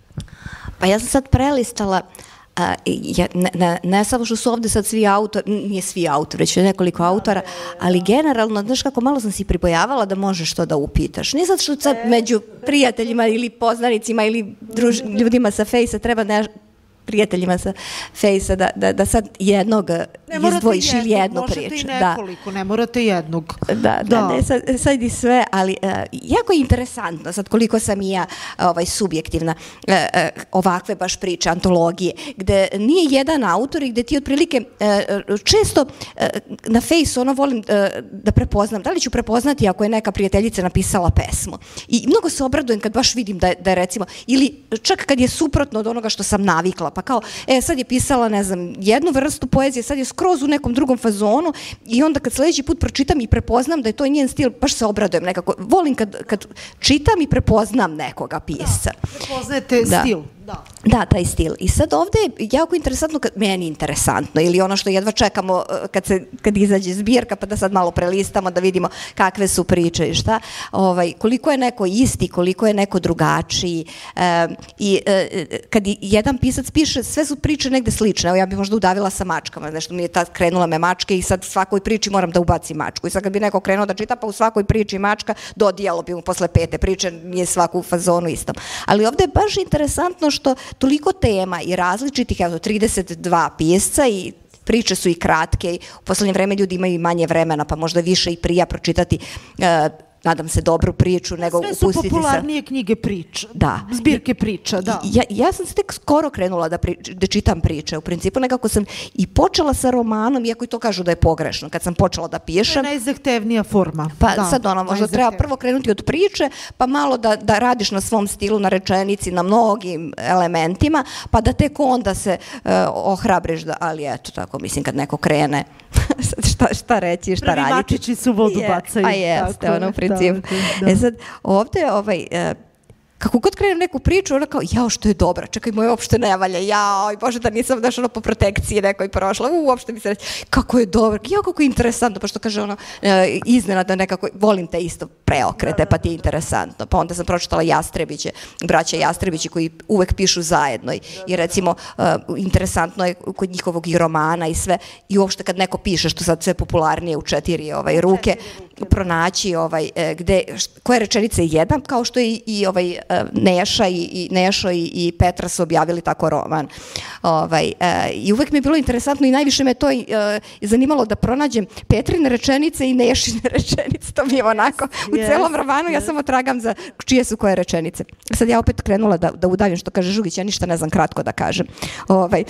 Pa ja sam sad prelistala, a, ja, ne, ne, ne samo što su ovde sad svi autori, nije svi autori, već nekoliko autora, ali generalno, znaš kako, malo sam si pribojavala da možeš to da upitaš. Nije sad što sad među prijateljima ili poznanicima ili druž, ljudima sa Fejsa treba ne, prijateljima sa Fejsa da, da, da sad jednog izdvojiš ili jednu priču. Možete i nekoliko, da. Ne morate jednog. Da, da, da. Ne, sad, sad i sve, ali uh, jako je interesantno sad koliko sam i ja ovaj, subjektivna uh, uh, ovakve baš priče, antologije, gde nije jedan autor i gde ti otprilike uh, često uh, na Fejsu ono volim uh, da prepoznam, da li ću prepoznati ako je neka prijateljica napisala pesmu. I mnogo se obradujem kad baš vidim da je, da je recimo, ili čak kad je suprotno od onoga što sam navikla, pa kao, e, sad je pisala, ne znam, jednu vrstu poezije, sad je skroz u nekom drugom fazonu i onda kad sledeći put pročitam i prepoznam da je to njen stil, baš se obradujem nekako. Volim kad, kad čitam i prepoznam nekoga pisca. Da, prepoznajete da. Stil. Da. Da, taj stil. I sad ovde je jako interesantno, kad, meni interesantno, ili ono što jedva čekamo kad, se, kad izađe zbirka, pa da sad malo prelistamo, da vidimo kakve su priče i šta, ovaj, koliko je neko isti, koliko je neko drugačiji. E, I e, kad jedan pisac piše, sve su priče negde slične. Evo, ja bih možda udavila sa mačkama, nešto mi je tad krenula me mačke i sad svakoj priči moram da ubacim mačku. I sad kad bi neko krenuo da čita, pa u svakoj priči mačka, dodijalo bi mu posle pete priče, nije svaku u fazonu istom. Ali ovde je baš interesantno što toliko tema i različitih, evo, trideset dva pisca i priče su i kratke, u poslednje vreme ljudi imaju i manje vremena, pa možda više i prija pročitati uh, nadam se dobru priču, nego upustiti se... Sve su popularnije sa... knjige priča, da. Zbirke priča, da. Ja, ja sam se tek skoro krenula da, pri, da čitam priče, u principu nekako sam i počela sa romanom, iako i to kažu da je pogrešno, kad sam počela da pišem... To je najzahtevnija forma. Pa da, sad ono, možda treba prvo krenuti od priče, pa malo da, da radiš na svom stilu, na rečenici, na mnogim elementima, pa da tek onda se uh, ohrabriš da, ali eto, tako, mislim, kad neko krene, šta, šta reći, šta Prvi raditi. Prvi mačići su vodu je, bacaju. Pa jeste, ono, u principu. Da, da. E sad, ovde, ovaj, uh, kako god krenem neku priču, ona kao, jao, što je dobra, čekaj, moje uopšte ne valja, jao, bože, da nisam daš ono po protekciji nekoj prošla, uopšte mi se reći, kako je dobro, jao, kako je interesantno, pa što kaže ono, e, iznenada nekako, volim te isto preokrete, pa ti je interesantno. Pa onda sam pročitala Jastrebiće, braća Jastrebići koji uvek pišu zajedno i, i recimo, uh, interesantno je kod njihovog i romana i sve, i uopšte kad neko piše, što sad sve popularnije u četiri ovaj, ruke, pronaći ovaj, gde, koje rečenice je jedan, kao što je i, i ovaj, Neša i, i Nešo i, i Petra su objavili tako roman. Ovaj, e, I uvek mi je bilo interesantno i najviše me to e, zanimalo da pronađem Petrine rečenice i Nešine rečenice. To mi je onako u yes, celom romanu, yes. Ja samo tragam za čije su koje rečenice. Sad ja opet krenula da, da udavim što kaže Žugić, ja ništa ne znam kratko da kažem. Ovaj,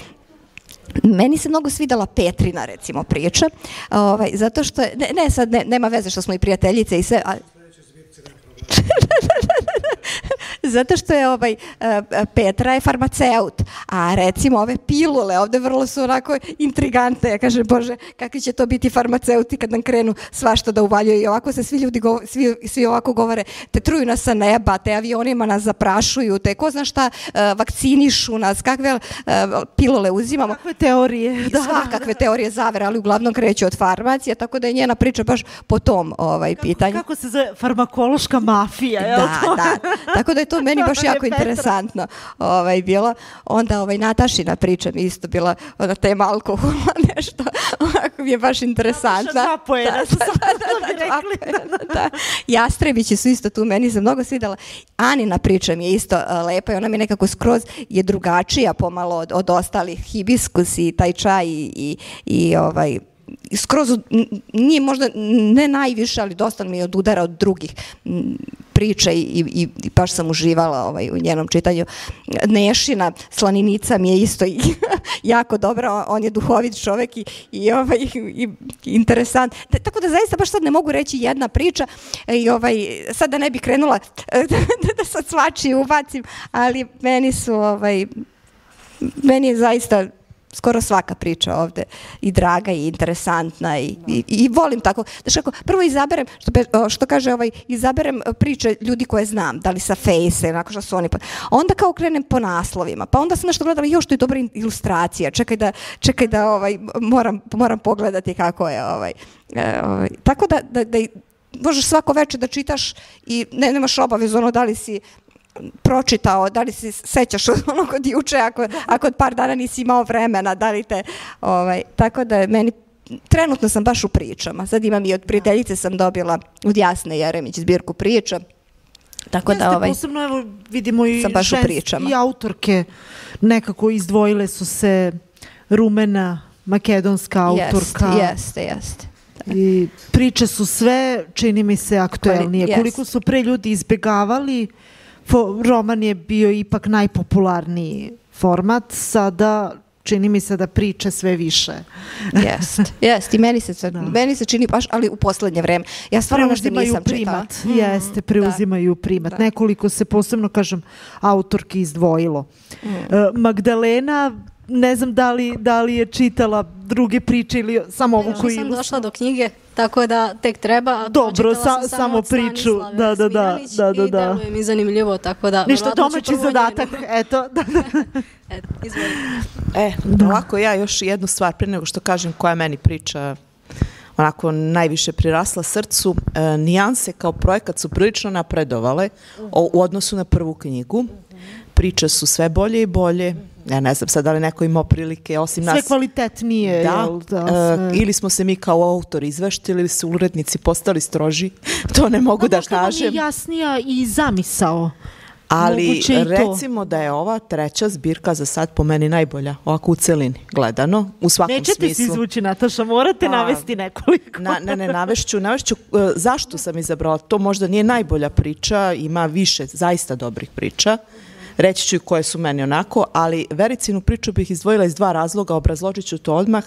Meni se mnogo svidela Petrina, recimo, priča, ovaj, zato što, ne, ne sad, ne, nema veze što smo i prijateljice i sve, ali... Zato što je ovaj, Petra je farmaceut, a recimo ove pilule ovde vrlo su onako intrigante. Ja kažem, bože, kakvi će to biti farmaceuti kad nam krenu svašta da uvaljuju i ovako se svi ljudi, go, svi, svi ovako govore, te truju nas sa neba, te avionima nas zaprašuju, te ko zna šta, vakcinišu nas, kakve pilule uzimamo. Kakve teorije. Da, svakakve teorije zavere, ali uglavnom kreću od farmacije, tako da je njena priča baš po tom ovaj, pitanju. Kako, kako se zove farmakološka mafija, je li da, to? Da, tako da je to meni baš jako interesantno ovaj, bilo. Onda ovaj, Natašina priča mi isto bila ona tema alkohola, nešto, ovako mi je baš interesantna. Nataša Zapojena, da, da, da, da, da, da, da. Jastrebići su isto tu, meni se mnogo svidala. Anina priča mi je isto uh, lepa i ona mi nekako skroz je drugačija pomalo od, od ostalih, hibiskus i taj čaj i, i, i ovaj, skroz, nije možda ne najviše, ali dosta mi je od udara od drugih priča i, i, i baš sam uživala ovaj, u njenom čitanju. Nešina slaninica mi je isto i jako dobra, on je duhovit čovek i, i, ovaj, i, i interesant. Da, tako da zaista baš sad ne mogu reći jedna priča i ovaj, sad da ne bih krenula da, da sad svačije ubacim, ali meni su ovaj, meni je zaista skoro svaka priča ovde i draga i interesantna i, i, i volim tako. Znaš kako, prvo izaberem, što, što kaže ovaj, izaberem priče ljudi koje znam, da li sa Face, onako što su oni, pa onda kao krenem po naslovima, pa onda sam nešto gledala, još to je dobra ilustracija, čekaj da, čekaj da ovaj, moram, moram pogledati kako je ovaj. E, ovaj. Tako da, da, da možeš svako večer da čitaš i ne, nemaš obavezu ono da li si pročitao, da li se sećaš od onog od juče, ako, ako od par dana nisi imao vremena, da li te, ovaj, tako da meni, trenutno sam baš u pričama, sad imam i od prijateljice sam dobila od Jasne Jeremić zbirku priča, tako Jeste, da ovaj, posebno evo vidimo i sam baš u ženske pričama. I autorke nekako izdvojile su se, rumena, makedonska autorka. Jeste, jeste, jeste. I priče su sve, čini mi se, aktuelnije. Yes. Koliko su pre ljudi izbegavali, fo, roman je bio ipak najpopularniji format, sada čini mi se da priče sve više. Jeste, jest. I meni se, da. meni se čini baš, ali u poslednje vreme. Ja stvarno nešto nisam primat. čitala. Jeste, preuzimaju da. primat. Da. Nekoliko se posebno, kažem, autorki izdvojilo. Mm. Uh, Magdalena, ne znam da li, da li je čitala druge priče ili samo ovu koju... Ja sam došla do knjige, tako da tek treba. A dobro, sa, samo, samo priču. Da, da, da, da, da, i deluje mi zanimljivo, tako da... Ništa domaći zadatak, eto. Da, da. Eto, izvolite. E, da. Ovako ja još jednu stvar, pre nego što kažem koja meni priča onako najviše prirasla srcu. E, nijanse kao projekat su prilično napredovale o, u odnosu na prvu knjigu. Priče su sve bolje i bolje. Ja ne znam sad da li neko imao prilike osim sve nas... Sve kvalitetnije. Da, jel, da sve... ili smo se mi kao autori izveštili ili su urednici postali stroži. To ne mogu da, da kažem. Možda vam je jasnija i zamisao. Ali recimo da je ova treća zbirka za sad po meni najbolja, ovako u celini gledano, u svakom Nećete smislu. Nećete si izvući, Nataša, morate pa, navesti nekoliko. Na, ne, ne, navešću, navešću uh, zašto sam izabrala. To možda nije najbolja priča, ima više zaista dobrih priča. Reći ću koje su meni onako, ali Vericinu priču bih izdvojila iz dva razloga, obrazložit ću to odmah.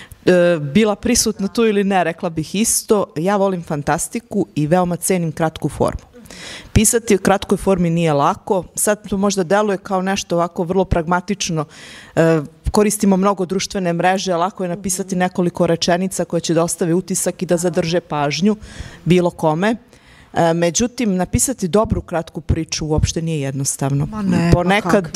E, bila prisutna tu ili ne, rekla bih isto. Ja volim fantastiku i veoma cenim kratku formu. Pisati u kratkoj formi nije lako, sad to možda deluje kao nešto ovako vrlo pragmatično, e, koristimo mnogo društvene mreže, lako je napisati nekoliko rečenica koje će da ostave utisak i da zadrže pažnju bilo kome. E, međutim, napisati dobru kratku priču uopšte nije jednostavno. Ne, ponekad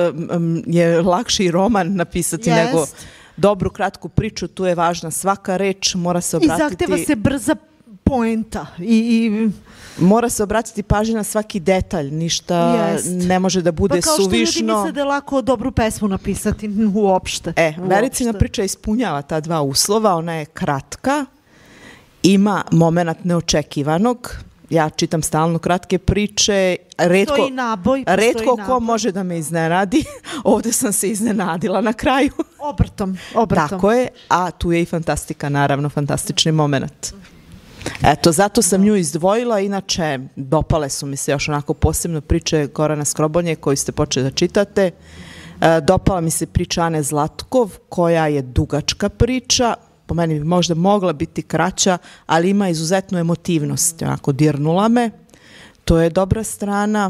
je lakši roman napisati Jest. nego dobru kratku priču, tu je važna svaka reč, mora se obratiti... I zahteva se brza poenta i... i... Mora se obratiti pažnju na svaki detalj, ništa Jest. ne može da bude suvišno. Pa kao što ljudi misle da je lako dobru pesmu napisati uopšte. E, Vericina priča ispunjava ta dva uslova, ona je kratka, ima moment neočekivanog, ja čitam stalno kratke priče, retko, naboj, retko naboj. ko može da me iznenadi, ovde sam se iznenadila na kraju. Obrtom, obrtom. Tako je, a tu je i fantastika, naravno, fantastični moment. Eto, zato sam nju izdvojila, inače dopale su mi se još onako posebno priče Gorana Skrobonje koju ste počeli da čitate. E, dopala mi se priča Ane Zlatkov koja je dugačka priča, po meni bi možda mogla biti kraća, ali ima izuzetnu emotivnost, onako dirnula me. To je dobra strana.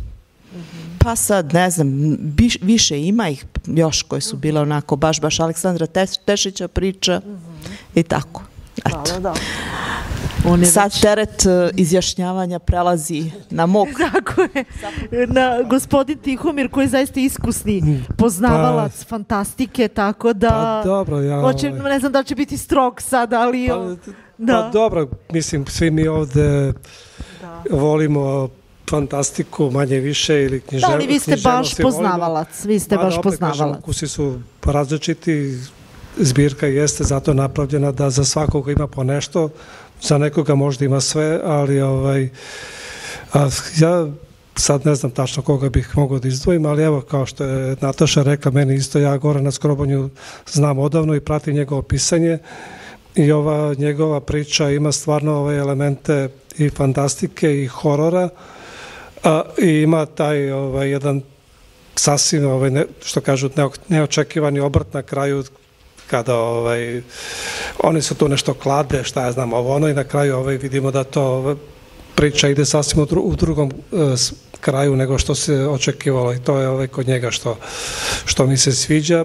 Pa sad, ne znam, biš, više ima ih još koje su bile onako baš, baš Aleksandra Tešića priča i tako. Eto. Da, da. Sad teret uh, izjašnjavanja prelazi na mog. Tako je. Na gospodin Tihomir koji je zaista iskusni poznavalac pa, fantastike, tako da... Pa dobro, ja... Hoće, ne znam da će biti strog sad, ali... Pa, da. pa dobro, mislim, svi mi ovde da. volimo fantastiku manje više ili književnost. Da, ali vi ste baš poznavalac. Vi ste baš poznavalac. Ukusi su različiti, zbirka jeste zato napravljena da za svakoga ima po nešto, za nekoga možda ima sve, ali ovaj, a, ja sad ne znam tačno koga bih mogao da izdvojim, ali evo kao što je Nataša rekla, meni isto, ja Gorana Skrobonju znam odavno i pratim njegovo pisanje i ova njegova priča ima stvarno ove elemente i fantastike i horora, a, i ima taj ovaj, jedan sasvim, ovaj, ne, što kažu, neočekivani obrt na kraju kada ovaj, oni su tu nešto klade, šta ja znam, ovo ono i na kraju ovaj, vidimo da to ovaj, priča ide sasvim u, dru, u drugom uh, kraju nego što se očekivalo i to je ovaj, kod njega što, što mi se sviđa.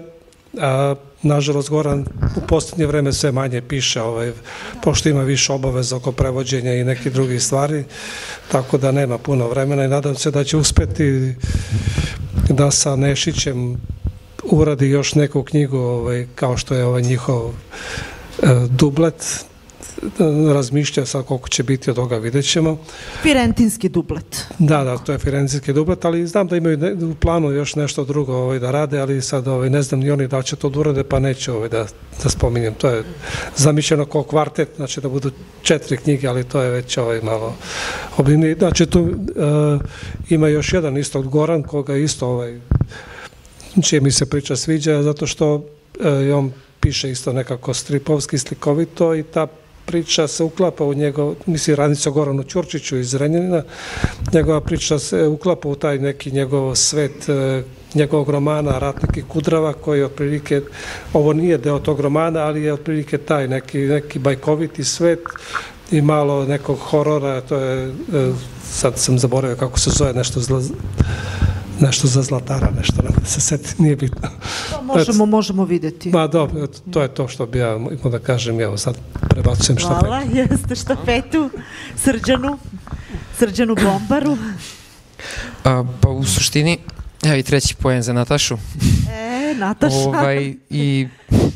A, nažalost, Goran u posljednje vreme sve manje piše, ovaj, pošto ima više obaveza oko prevođenja i nekih drugih stvari, tako da nema puno vremena i nadam se da će uspeti da sa Nešićem uradi još neku knjigu, ovaj, kao što je ovaj njihov e, dublet. Razmišlja sad koliko će biti od toga, vidjet ćemo. Firentinski dublet. Da, da, to je Firentinski dublet, ali znam da imaju ne, u planu još nešto drugo ovaj, da rade, ali sad ovaj, ne znam ni oni da će to da urade, pa neću ovaj, da, da spominjem. To je zamišljeno kao kvartet, znači da budu četiri knjige, ali to je već ovaj, malo obimnije. Znači tu uh, ima još jedan isto od Goran, koga isto ovaj, čije mi se priča sviđa, zato što uh, on piše isto nekako stripovski, slikovito i ta priča se uklapa u njegov, misli radi se o Goranu Ćurčiću iz Zrenjanina, njegova priča se uklapa u taj neki njegov svet, njegovog romana Ratnik i Kudrava, koji je otprilike, ovo nije deo tog romana, ali je otprilike taj neki, neki bajkoviti svet i malo nekog horora, to je, sad sam zaboravio kako se zove, nešto zla, nešto za Zlatara, nešto da se seti, nije bitno. To možemo, možemo vidjeti. Ma dobro, to je to što bi ja imao da kažem, evo sad prebacujem štafetu. Hvala, jeste štafetu Srđanu, Srđanu Bombaru. A, pa u suštini, evo i treći poen za Natašu. E, Nataša. Ovaj, i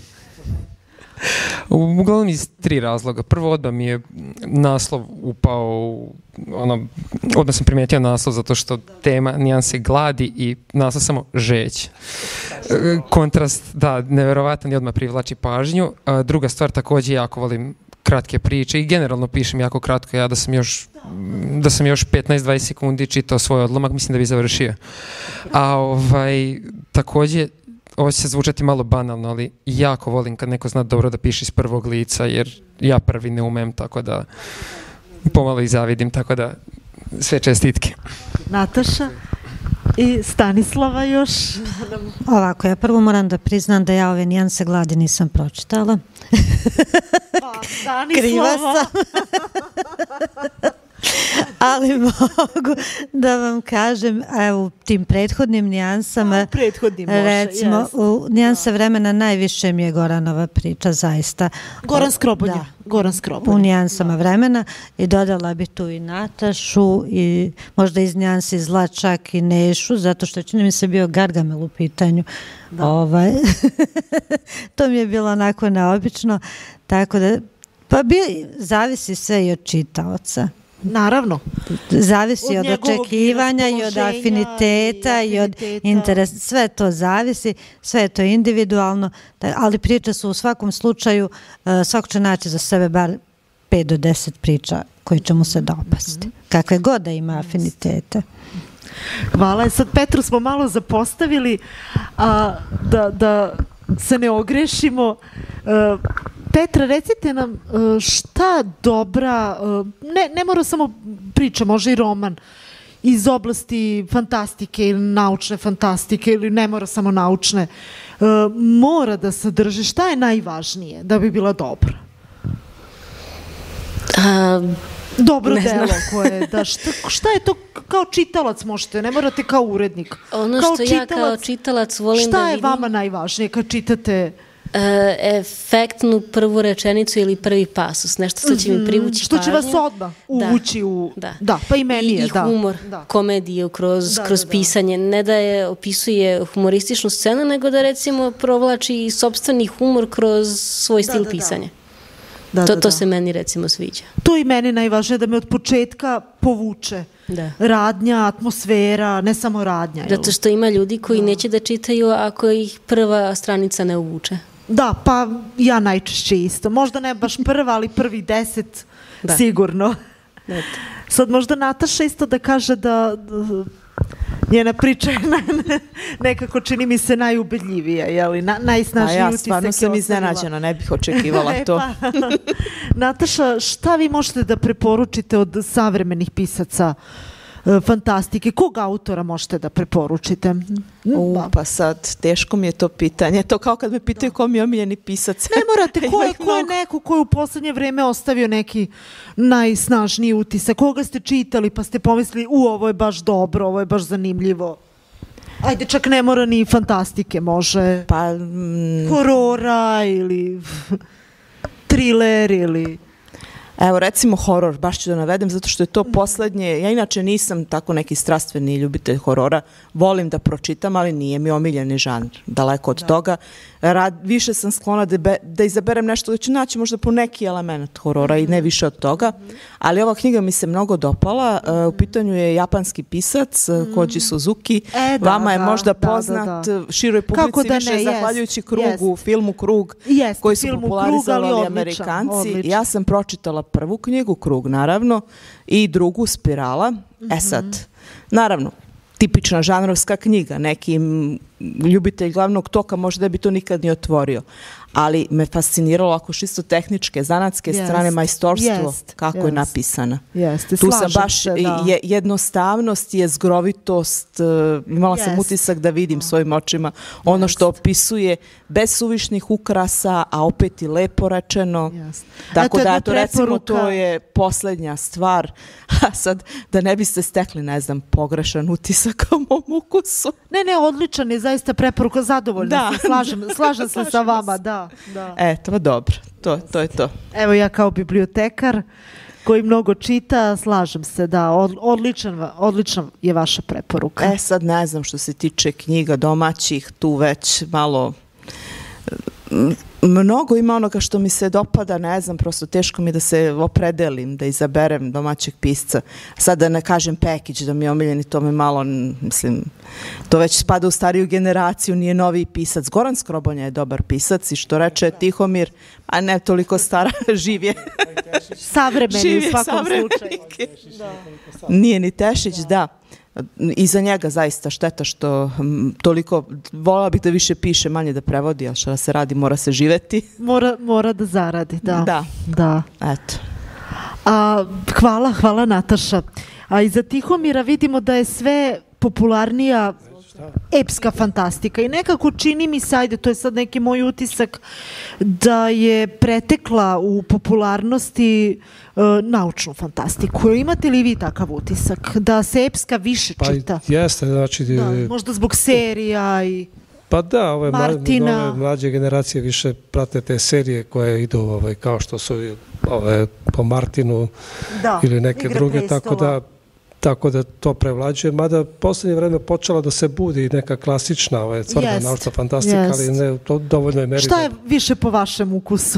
uglavnom iz tri razloga. Prvo, odmah mi je naslov upao, ono, odmah sam primetio naslov zato što tema nijanse gladi i naslov samo žeć. Kontrast, da, neverovatan i odmah privlači pažnju. A druga stvar, također jako volim kratke priče i generalno pišem jako kratko. Ja da sam još, da sam još petnaest do dvadeset sekundi čitao svoj odlomak, mislim da bi završio. A ovaj, također, ovo će se zvučati malo banalno, ali jako volim kad neko zna dobro da piše iz prvog lica, jer ja prvi ne umem, tako da pomalo i zavidim, tako da sve čestitke. Nataša i Stanislava još. Ovako, ja prvo moram da priznam da ja ove nijanse gladi nisam pročitala. Pa, Stanislava. Kriva sam. Ali mogu da vam kažem, evo, u tim prethodnim nijansama, prethodnim može, recimo, jest. u nijanse vremena najviše mi je Goranova priča, zaista. Goran Skrobonja. Da. Goran Skrobonja. U nijansama vremena i dodala bi tu i Natašu i možda iz nijansi zla čak i Nešu, zato što čini mi se bio Gargamel u pitanju. Da. Ovaj. To mi je bilo onako neobično, tako da, pa bi, zavisi sve i od čitaoca. Naravno. Zavisi od, od očekivanja i od afiniteta i, i od interesa. Sve to zavisi, sve je to individualno, ali priče su u svakom slučaju, svako će naći za sebe bar pet do deset priča koje će mu se dopasti. Mm-hmm. Kakve god da ima afinitete. Hvala. Sad Petru smo malo zapostavili, a da, da se ne ogrešimo. Uh, Petra, recite nam šta dobra, ne, ne mora samo priča, može i roman, iz oblasti fantastike ili naučne fantastike ili ne mora samo naučne, mora da sadrži, šta je najvažnije da bi bila dobra? A, Dobro delo koje, da, šta, šta je to kao čitalac možete, ne morate kao urednik. Ono kao što čitalac, ja kao čitalac volim da vidim... Šta je vama najvažnije kad čitate... E, efektnu prvu rečenicu ili prvi pasus, nešto što će mi privući što pažnju. Što će vas odmah uvući da, u... Da. da, pa i meni je, I, da. I humor, da. komediju kroz, da, kroz da, da. pisanje. Ne da je opisuje humorističnu scenu, nego da recimo provlači i sopstveni humor kroz svoj stil da, da, pisanja. Da. To, da, to da. se meni recimo sviđa. To i meni najvažnije, da me od početka povuče. Da. Radnja, atmosfera, ne samo radnja. Zato što ima ljudi koji da. neće da čitaju ako ih prva stranica ne uvuče. Da, pa ja najčešće isto. Možda ne baš prva, ali prvi deset da. sigurno. Eto. Sad možda Nataša isto da kaže da, da njena priča je nekako čini mi se najubedljivija, jeli? Na, najsnažniji utisak. A ja utisak stvarno sam iznenađena, ne bih očekivala to. Pa, Nataša, šta vi možete da preporučite od savremenih pisaca fantastike? Kog autora možete da preporučite? U, pa sad, teško mi je to pitanje. To kao kad me pitaju da. ko mi je omiljeni pisac. Ne morate, ko je, ko je neko ko je u poslednje vreme ostavio neki najsnažniji utisak? Koga ste čitali pa ste pomislili, u, ovo je baš dobro, ovo je baš zanimljivo? Ajde, čak ne mora ni fantastike, može Pa, mm, horora ili thriller ili... evo recimo horor, baš ću da navedem zato što je to poslednje, ja inače nisam tako neki strastveni ljubitelj horora, volim da pročitam, ali nije mi omiljeni žanr, daleko od toga. Rad, više sam sklona da, be, da izaberem nešto da ću naći možda po neki element horora i ne više od toga, ali ova knjiga mi se mnogo dopala, uh, u pitanju je japanski pisac uh, Koji Suzuki, E, da, vama je da, možda da, da, poznat da. široj Kako publici da više ne, jest, zahvaljujući Krugu, jest. filmu Krug, Jest, koji su filmu Krug, popularizovali ali odličan, Amerikanci. odličan. Ja sam pročitala prvu knjigu, Krug naravno, i drugu, Spirala. E sad, naravno, tipična žanrovska knjiga, neki m, ljubitelj glavnog toka možda bi to nikad ni otvorio, ali me fasciniralo ako čisto tehničke, zanatske Jest, strane, majstorstvo, jest, kako je jest. napisana. Jeste, Tu sam slažem baš, se, da. je, jednostavnost, jezgrovitost, uh, imala sam Jest. utisak da vidim svojim očima ono što opisuje bez suvišnih ukrasa, a opet i lepo rečeno. Jest. Tako Eto da, jedna to recimo, preporuka. to je poslednja stvar. A sad, da ne biste stekli, ne znam, pogrešan utisak o mom ukusu. Ne, ne, odličan je zaista preporuka, zadovoljna Da. sam, slažem, slažem se sa Slažemo vama, se. da, da. Eto, dobro, to, to je to. Evo ja kao bibliotekar koji mnogo čita, slažem se da od, odličan, va- odlična je vaša preporuka. E sad ne znam što se tiče knjiga domaćih, tu već malo m, mnogo ima onoga što mi se dopada, ne znam, prosto teško mi da se opredelim, da izaberem domaćeg pisca. Sad da ne kažem Pekić, da mi je omiljeni, to me malo, n- mislim, to već spada u stariju generaciju, nije novi pisac. Goran Skrobonja je dobar pisac i što reče Tihomir, a ne toliko stara, živje. Savremeni u Živi svakom savremenik. slučaju. Nije ni Tešić, da. I za njega zaista šteta što m, toliko, voljela bih da više piše, manje da prevodi, ali šta da se radi, mora se živeti. Mora, mora da zaradi, da. Da. Da. Eto. A, hvala, hvala Nataša. A iza Tihomira vidimo da je sve popularnija epska fantastika i nekako čini mi se, ajde, to je sad neki moj utisak, da je pretekla u popularnosti e, naučnu fantastiku. Imate li vi takav utisak? Da se epska više Pa čita? jeste, znači... Da, možda zbog serija i... Pa da, ove, mla, Martina. ove mlađe generacije više prate te serije koje idu ovaj, kao što su ove, po Martinu Da, ili neke Igra druge, tako prestolova. da tako da to prevlađuje, mada poslednje vreme počela da se budi neka klasična ovaj, tvrda Jest, naučna fantastika, jest. ali ne u to dovoljnoj meri. Šta je da- više po vašem ukusu?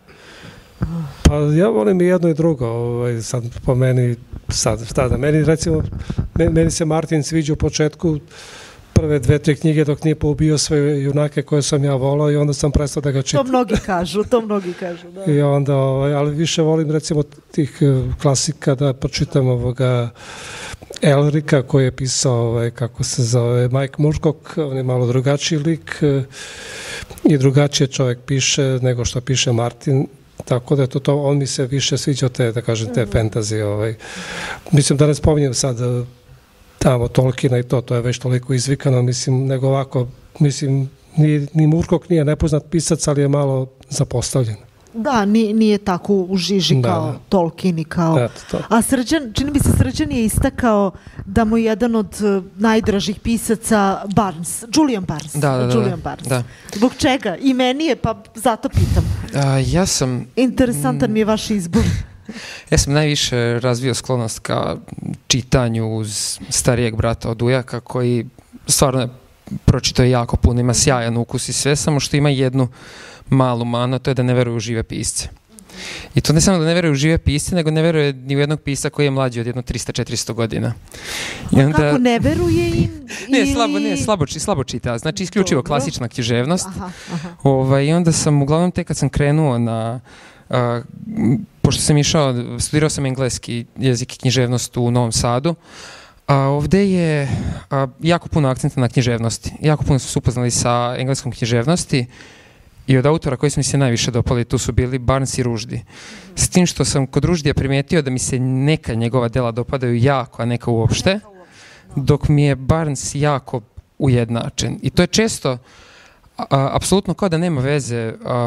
Pa ja volim i jedno i drugo, ovaj, sad po meni, sad šta da, meni recimo, meni, meni se Martin sviđa u početku, prve dve, tri knjige dok nije poubio sve junake koje sam ja volao i onda sam prestao da ga To čitam. mnogi kažu, to mnogi kažu, da. I onda, ovaj, ali više volim recimo tih eh, klasika da pročitam ovoga Elrika koji je pisao, ovaj, kako se zove, Mike Moorcock, on je malo drugačiji lik eh, i drugačije čovjek piše nego što piše Martin. Tako da je to, to, on mi se više sviđa od te, da kažem, te fantazije. Ovaj. Mislim da ne spominjem sad eh, tamo Tolkiena i to, to je već toliko izvikano, mislim, nego ovako, mislim, ni, ni Moorcock nije nepoznat pisac, ali je malo zapostavljen. Da, nije, nije tako u žiži Da, kao da. Tolkien i kao... Eto, to. A Srđan, čini mi se Srđan je istakao da mu je jedan od uh, najdražih pisaca Barnes, Julian Barnes. Da, da, da, Julian da. Barnes. Da. Zbog čega? I meni je, pa zato pitam. A, ja sam Interesantan mi je vaš izbor. Ja sam najviše razvio sklonost ka čitanju uz starijeg brata od ujaka koji stvarno je pročitao jako puno, ima sjajan ukus i sve, samo što ima jednu malu manu, to je da ne veruje u žive pisce. I to ne samo da ne veruje u žive pisce, nego ne veruje ni u jednog pisca koji je mlađi od jedno trista do četiristo godina. I onda, Kako ne veruje im? ne, ili- slabo, ne, slabo, či- slabo čita, znači isključivo Dobro. klasična književnost. Aha, aha. Ovaj, I onda sam, uglavnom, tek kad sam krenuo na, a, m, pošto sam išao, studirao sam engleski jezik i književnost u Novom Sadu, a ovde je a, jako puno akcenta na književnosti. Jako puno su se upoznali sa engleskom književnosti i od autora koji su mi se najviše dopali, tu su bili Barnes i Ruždi. S tim što sam kod Ruždija primetio da mi se neka njegova dela dopadaju jako, a neka uopšte, dok mi je Barnes jako ujednačen. I to je često a, apsolutno kao da nema veze a,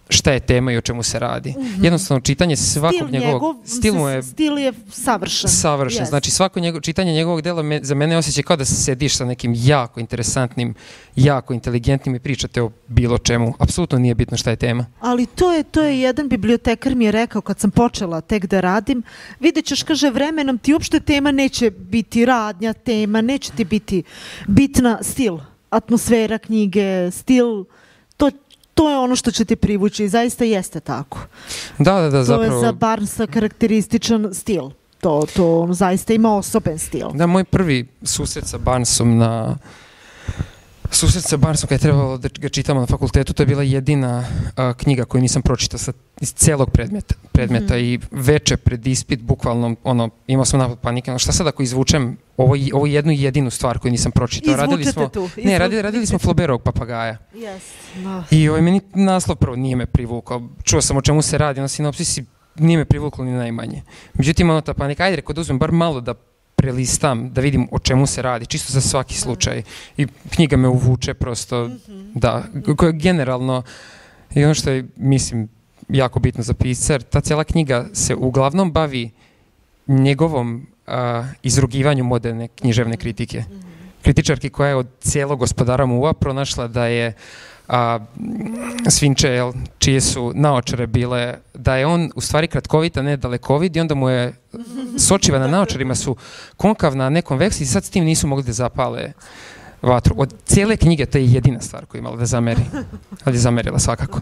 šta je tema i o čemu se radi. Mm-hmm. Jednostavno, čitanje svakog stil njegovog... Njegov, stil, mu je, stil je savršen. Savršen. Yes. Znači, svako njegov, čitanje njegovog dela me, za mene osjeća kao da sediš sa nekim jako interesantnim, jako inteligentnim i pričate o bilo čemu. Apsolutno nije bitno šta je tema. Ali to je, to je jedan bibliotekar mi je rekao kad sam počela tek da radim. Vidjet ćeš, kaže, vremenom ti uopšte tema neće biti radnja tema, neće ti biti bitna stil, atmosfera knjige, stil, to To je ono što će te privući i zaista jeste tako. Da, da, da, zapravo. To je za Barnesa karakterističan stil. To, to on zaista ima osoben stil. Da, moj prvi susret sa Barnesom na... Susret sa Barnesom kada je trebalo da ga čitamo na fakultetu, to je bila jedina a, knjiga koju nisam pročitao sa, iz celog predmeta, predmeta mm-hmm. i veče pred ispit, bukvalno, ono, imao sam napad panike, ono, šta sad ako izvučem ovo, ovo jednu jedinu stvar koju nisam pročitao? Radili smo, tu. Ne, radili, radili smo Flaubertovog papagaja. Yes. No. I ovaj, meni naslov prvo nije me privukao. Čuo sam o čemu se radi, ono sinopsis nije me privuklo ni najmanje. Međutim, ono ta panika, ajde, rekao da uzmem bar malo da prelistam, da vidim o čemu se radi, čisto za svaki slučaj. I knjiga me uvuče prosto, mm-hmm. da, koja generalno, i ono što je, mislim, jako bitno za pisar, ta cijela knjiga se uglavnom bavi njegovom a, izrugivanju moderne književne kritike. Mm-hmm. Kritičarki koja je od cijelog Gospodara muva pronašla da je a, Svinče, čije su naočare bile, da je on u stvari kratkovit, a ne dalekovid i onda mu je sočiva na naočarima su konkavna na nekom veksu i sad s tim nisu mogli da zapale vatru. Od cijele knjige to je jedina stvar koju je imala da zameri. Ali je zamerila svakako.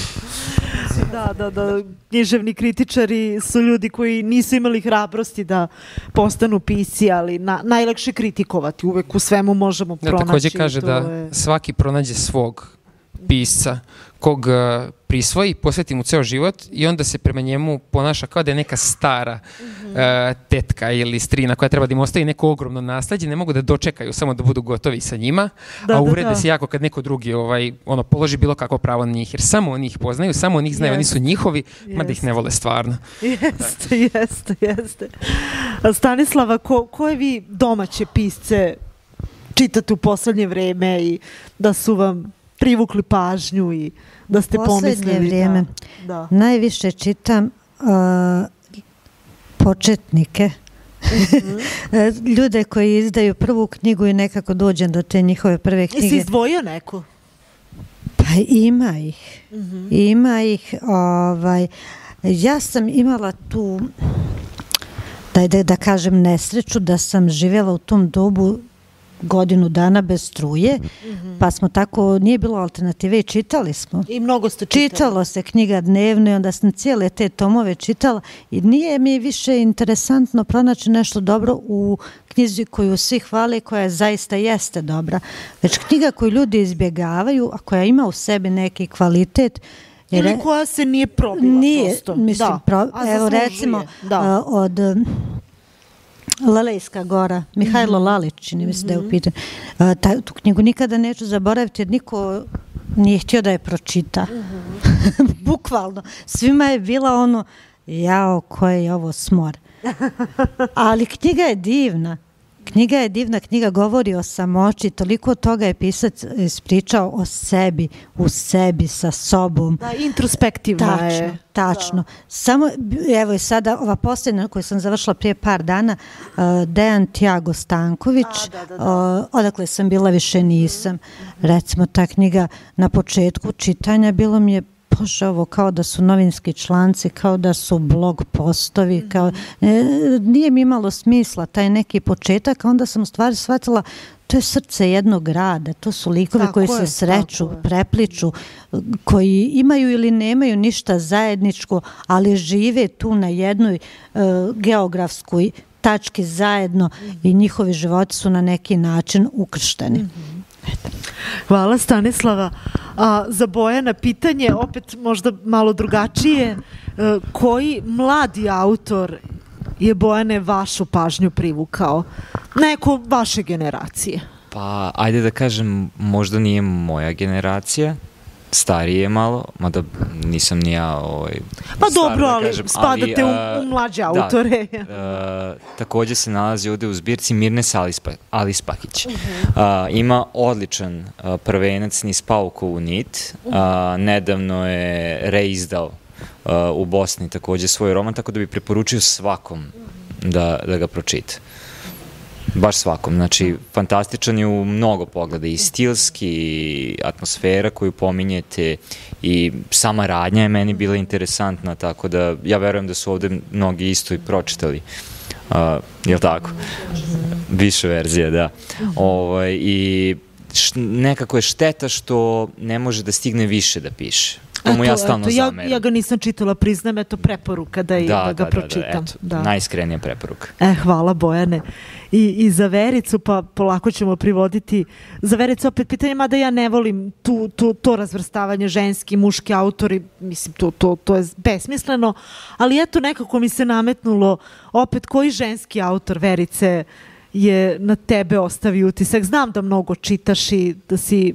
Da, da, da. Književni kritičari su ljudi koji nisu imali hrabrosti da postanu pisci, ali na, najlakše kritikovati. Uvek u svemu možemo pronaći. Da, također kaže da je... svaki pronađe svog pisca kog uh, prisvoji, posveti mu ceo život i onda se prema njemu ponaša kao da je neka stara mm-hmm. uh, tetka ili strina koja treba da im ostavi neko ogromno nasleđe, ne mogu da dočekaju samo da budu gotovi sa njima, da, a uvrede da, da. se jako kad neko drugi ovaj, ono, položi bilo kako pravo na njih, jer samo oni ih poznaju, samo oni ih znaju, yes. oni su njihovi, yes. mada ih ne vole stvarno. Jeste, jeste, jeste. Stanislava, ko, koje vi domaće pisce čitate u poslednje vreme i da su vam privukli pažnju i da ste pomislili? Poslednje vrijeme da, da. najviše čitam uh, početnike. Mm-hmm. Ljude koji izdaju prvu knjigu i nekako dođem do te njihove prve knjige. I si izdvojio neku? Pa ima ih. Mm-hmm. Ima ih. Ovaj, ja sam imala tu, da, da, da kažem, nesreću da sam živjela u tom dobu godinu dana bez struje, mm-hmm. pa smo tako, nije bilo alternative i čitali smo. I mnogo ste čitali. Čitalo se knjiga dnevno i onda sam cijele te tomove čitala i nije mi više interesantno pronaći nešto dobro u knjizi koju svi hvale, koja zaista jeste dobra. Već knjiga koju ljudi izbjegavaju, a koja ima u sebi neki kvalitet. Jer, ili koja se nije probila nije, prosto. Mislim, da. pro, evo recimo da. uh, od Lalejska gora, Mihajlo Lalić, čini mi se da je u pitanju. Uh, tu knjigu nikada neću zaboraviti jer niko nije htio da je pročita. Uh-huh. Bukvalno. Svima je bila ono, jao, koji je ovo smor. Ali knjiga je divna. Knjiga je divna, knjiga govori o samoći, toliko toga je pisac ispričao o sebi, u sebi, sa sobom. Da, introspektivna tačno, je. Tačno. Da. Samo, evo i sada, ova posljednja koju sam završila prije par dana, uh, Dejan Tiago Stanković, A, da, da, da. Uh, odakle sam bila, više nisam. Recimo, ta knjiga na početku čitanja bilo mi je, Bože, ovo kao da su novinski članci, kao da su blog postovi, mm-hmm. kao, e, nije mi imalo smisla taj neki početak, a onda sam u stvari shvatila to je srce jednog grada, to su likovi tako koji je, se sreću, prepliču, koji imaju ili nemaju ništa zajedničko, ali žive tu na jednoj uh, geografskoj tački zajedno mm-hmm. i njihovi životi su na neki način ukršteni. Mm-hmm. Hvala, Stanislava. A, za Bojana pitanje, opet možda malo drugačije. E, koji mladi autor je, Bojane, vašu pažnju privukao? Neko vaše generacije? Pa, ajde da kažem, možda nije moja generacija, starije malo, mada nisam ni ja ovaj, pa star, dobro, da ali kažem, spadate ali, u, u mlađe autore. Da, uh, takođe se nalazi ovde u zbirci Mirnes Alispa, Alispahić. Uh -huh. uh, ima odličan uh, prvenac Niz paukovu nit. Uh, nedavno je reizdao uh, u Bosni takođe svoj roman, tako da bi preporučio svakom da, da ga pročita. Baš svakom, znači fantastičan je u mnogo pogleda, i stilski, i atmosfera koju pominjete, i sama radnja je meni bila interesantna, tako da ja verujem da su ovde mnogi isto i pročitali. Uh, jel tako? Više verzija, da. Ovaj, i š, nekako je šteta što ne može da stigne više da piše. To mu ja stalno ja, zameram. ja ga nisam čitala, priznam, eto preporuka da, i, da, da ga da, pročitam. Da, da, eto, da. Najiskrenija preporuka. E, hvala Bojane. I, I za Vericu, pa polako ćemo privoditi. Za Vericu opet pitanje, mada ja ne volim tu, tu, to razvrstavanje ženski, muški autori, mislim, to, to, to je besmisleno, ali eto nekako mi se nametnulo opet koji ženski autor, Verice, je na tebe ostavio utisak. Znam da mnogo čitaš i da si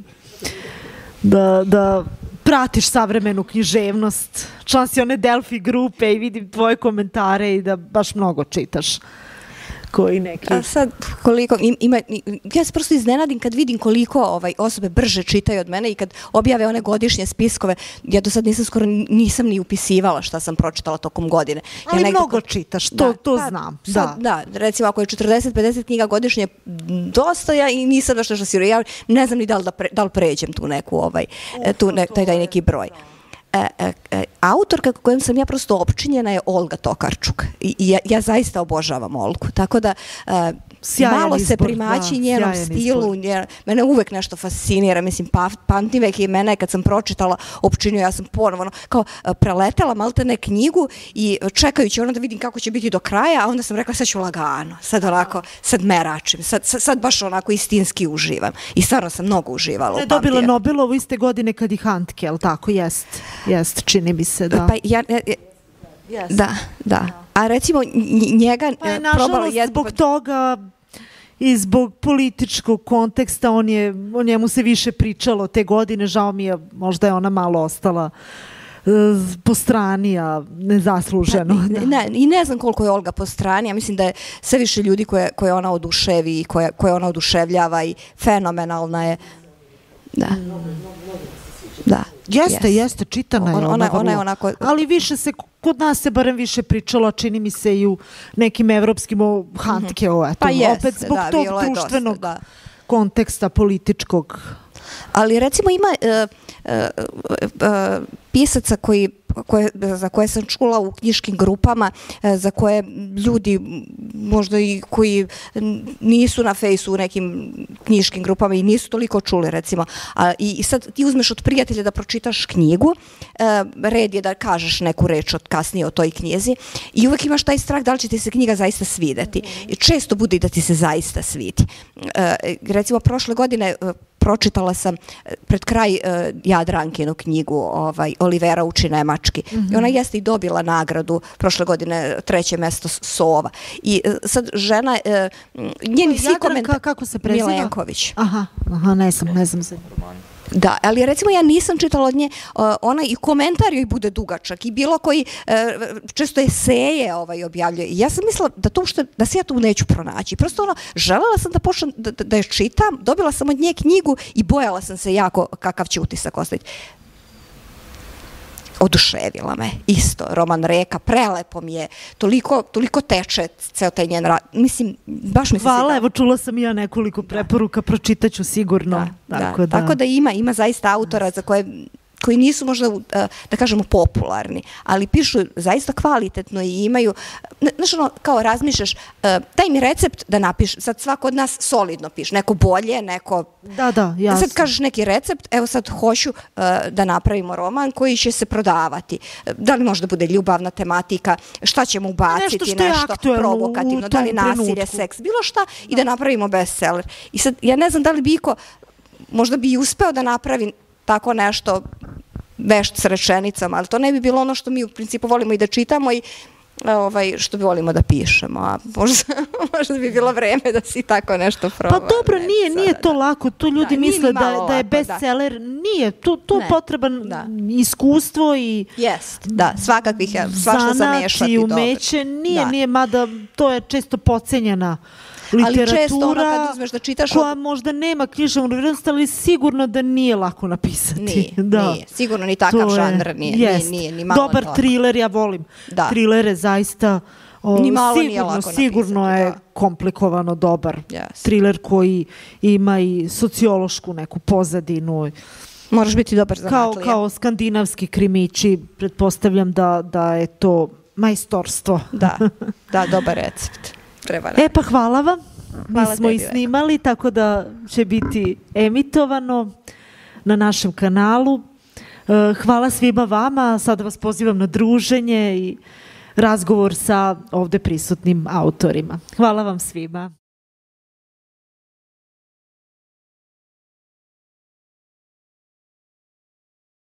da, da pratiš savremenu književnost, član si one Delfi grupe i vidim tvoje komentare i da baš mnogo čitaš. Koji neki... A sad, koliko, ima, ja se prosto iznenadim kad vidim koliko ovaj, osobe brže čitaju od mene i kad objave one godišnje spiskove, ja do sad nisam skoro, nisam ni upisivala šta sam pročitala tokom godine. Ja ali nekako, mnogo čitaš, to, da, to pa, znam. Sad, da. da, recimo ako je četrdeset pedeset knjiga godišnje, dosta ja i nisam baš nešto sigurno. Ja ne znam ni da li, da, pre, da li pređem tu neku, ovaj, tu ne, taj, taj neki broj. E, e, e, autorka kojem sam ja prosto opčinjena je Olga Tokarčuk. I, i ja, ja zaista obožavam Olgu. Tako da e, malo se izbor, primaći da, njenom stilu. Nje, mene uvek nešto fascinira. Mislim, pa, pamtim vek i mene kad sam pročitala opčinju, ja sam ponovno kao preletela malte ne knjigu i čekajući ono da vidim kako će biti do kraja, a onda sam rekla sad ću lagano, sad onako, sad meračim, sad, sad, sad baš onako istinski uživam. I stvarno sam mnogo uživala. Je dobila Nobelovu iste godine kad i Handke, ali tako, jest, jest, čini mi se, da. Pa ja, ja, yes. Da, da. A recimo njega... Pa je, nažalost, je... zbog toga i zbog političkog konteksta on je, o njemu se više pričalo te godine, žao mi je, možda je ona malo ostala po strani, a nezasluženo. Pa, ne, ne, I ne znam koliko je Olga po strani, ja mislim da je sve više ljudi koje, koje ona oduševi i koje, koje ona oduševljava i fenomenalna je. Da. Da. Jeste, yes. jeste, čitana je ona, ona, ona je onako... ali više se, kod nas se barem više pričalo, čini mi se i u nekim evropskim o Handke, o, eto, pa jest, opet zbog da, tog društvenog dosta, da. konteksta političkog. Ali recimo ima uh, uh, uh, pisaca koji Koje, za koje sam čula u knjiškim grupama, za koje ljudi možda i koji nisu na fejsu u nekim knjiškim grupama i nisu toliko čuli recimo. A, i, I sad ti uzmeš od prijatelja da pročitaš knjigu, e, red je da kažeš neku reč od kasnije o toj knjizi i uvek imaš taj strah da li će ti se knjiga zaista svideti. I često bude i da ti se zaista svidi. E, recimo prošle godine pročitala sam pred kraj uh, Jadrankinu knjigu ovaj, Olivera uči nemački. Mm -hmm. I ona jeste i dobila nagradu prošle godine, treće mesto Sova. I uh, sad žena, uh, njeni svi komentari... Kako se preziva? Milenković. Aha, aha, ne znam, ne znam. Da, ali recimo ja nisam čitala od nje, uh, ona i komentar joj bude dugačak i bilo koji uh, često eseje ovaj, objavljuje. I ja sam mislila da, to ušte, da se ja tu neću pronaći. Prosto ono, želela sam da počnem da, da, da je čitam, dobila sam od nje knjigu i bojala sam se jako kakav će utisak ostaviti. Oduševila me, isto, roman Reka, prelepo mi je, toliko, toliko teče ceo taj njen rad, mislim, baš mi se... Hvala, evo čula sam i ja nekoliko preporuka, pročitaću sigurno. Da, tako, da. Da. tako da ima, ima zaista autora za koje koji nisu možda, da kažemo, popularni, ali pišu zaista kvalitetno i imaju, znaš ono, kao razmišljaš, daj mi recept da napiš, sad svako od nas solidno piše, neko bolje, neko... Da, da, jasno. Sad kažeš neki recept, evo sad hoću da napravimo roman koji će se prodavati. Da li možda bude ljubavna tematika, šta ćemo ubaciti, nešto, što nešto provokativno, da li nasilje, trenutku. Seks, bilo šta i da napravimo bestseller. I sad, ja ne znam da li bi iko, možda bi i uspeo da napravi tako nešto vešt s rečenicama, ali to ne bi bilo ono što mi u principu volimo i da čitamo i ovaj, što bi volimo da pišemo, a možda, možda bi bilo vreme da si tako nešto proba. Pa dobro, ne, nije, nije to da. lako, to ljudi Da, nije misle ni da, malo da je lako, da. bestseller, nije, to, to Ne, potreban da. iskustvo i Jest, da, svakakvih, svašta zamešati. i dobro. umeće, nije, Da. nije, mada to je često podcenjena Ali literatura često ono kad uzmeš da čitaš koja možda nema književnu vrijednost, ali sigurno da nije lako napisati. Nije, da. nije. Sigurno ni takav To je- žanr nije, jest. nije, nije, ni malo Dobar lako. triler, ja volim. Da. Trilere zaista o, Ni malo nije sigurno, lako sigurno napisati, je da. komplikovano dobar. Yes. Triler koji ima i sociološku neku pozadinu. Moraš biti dobar Kao, zanatlija. kao skandinavski krimići, pretpostavljam da, da je to majstorstvo. Da, da, dobar recept. Treba E pa hvala vam. Mi Hvala smo tebi, i Veka. snimali, tako da će biti emitovano na našem kanalu. E, Hvala svima vama. Sada vas pozivam na druženje i razgovor sa ovde prisutnim autorima. Hvala vam svima.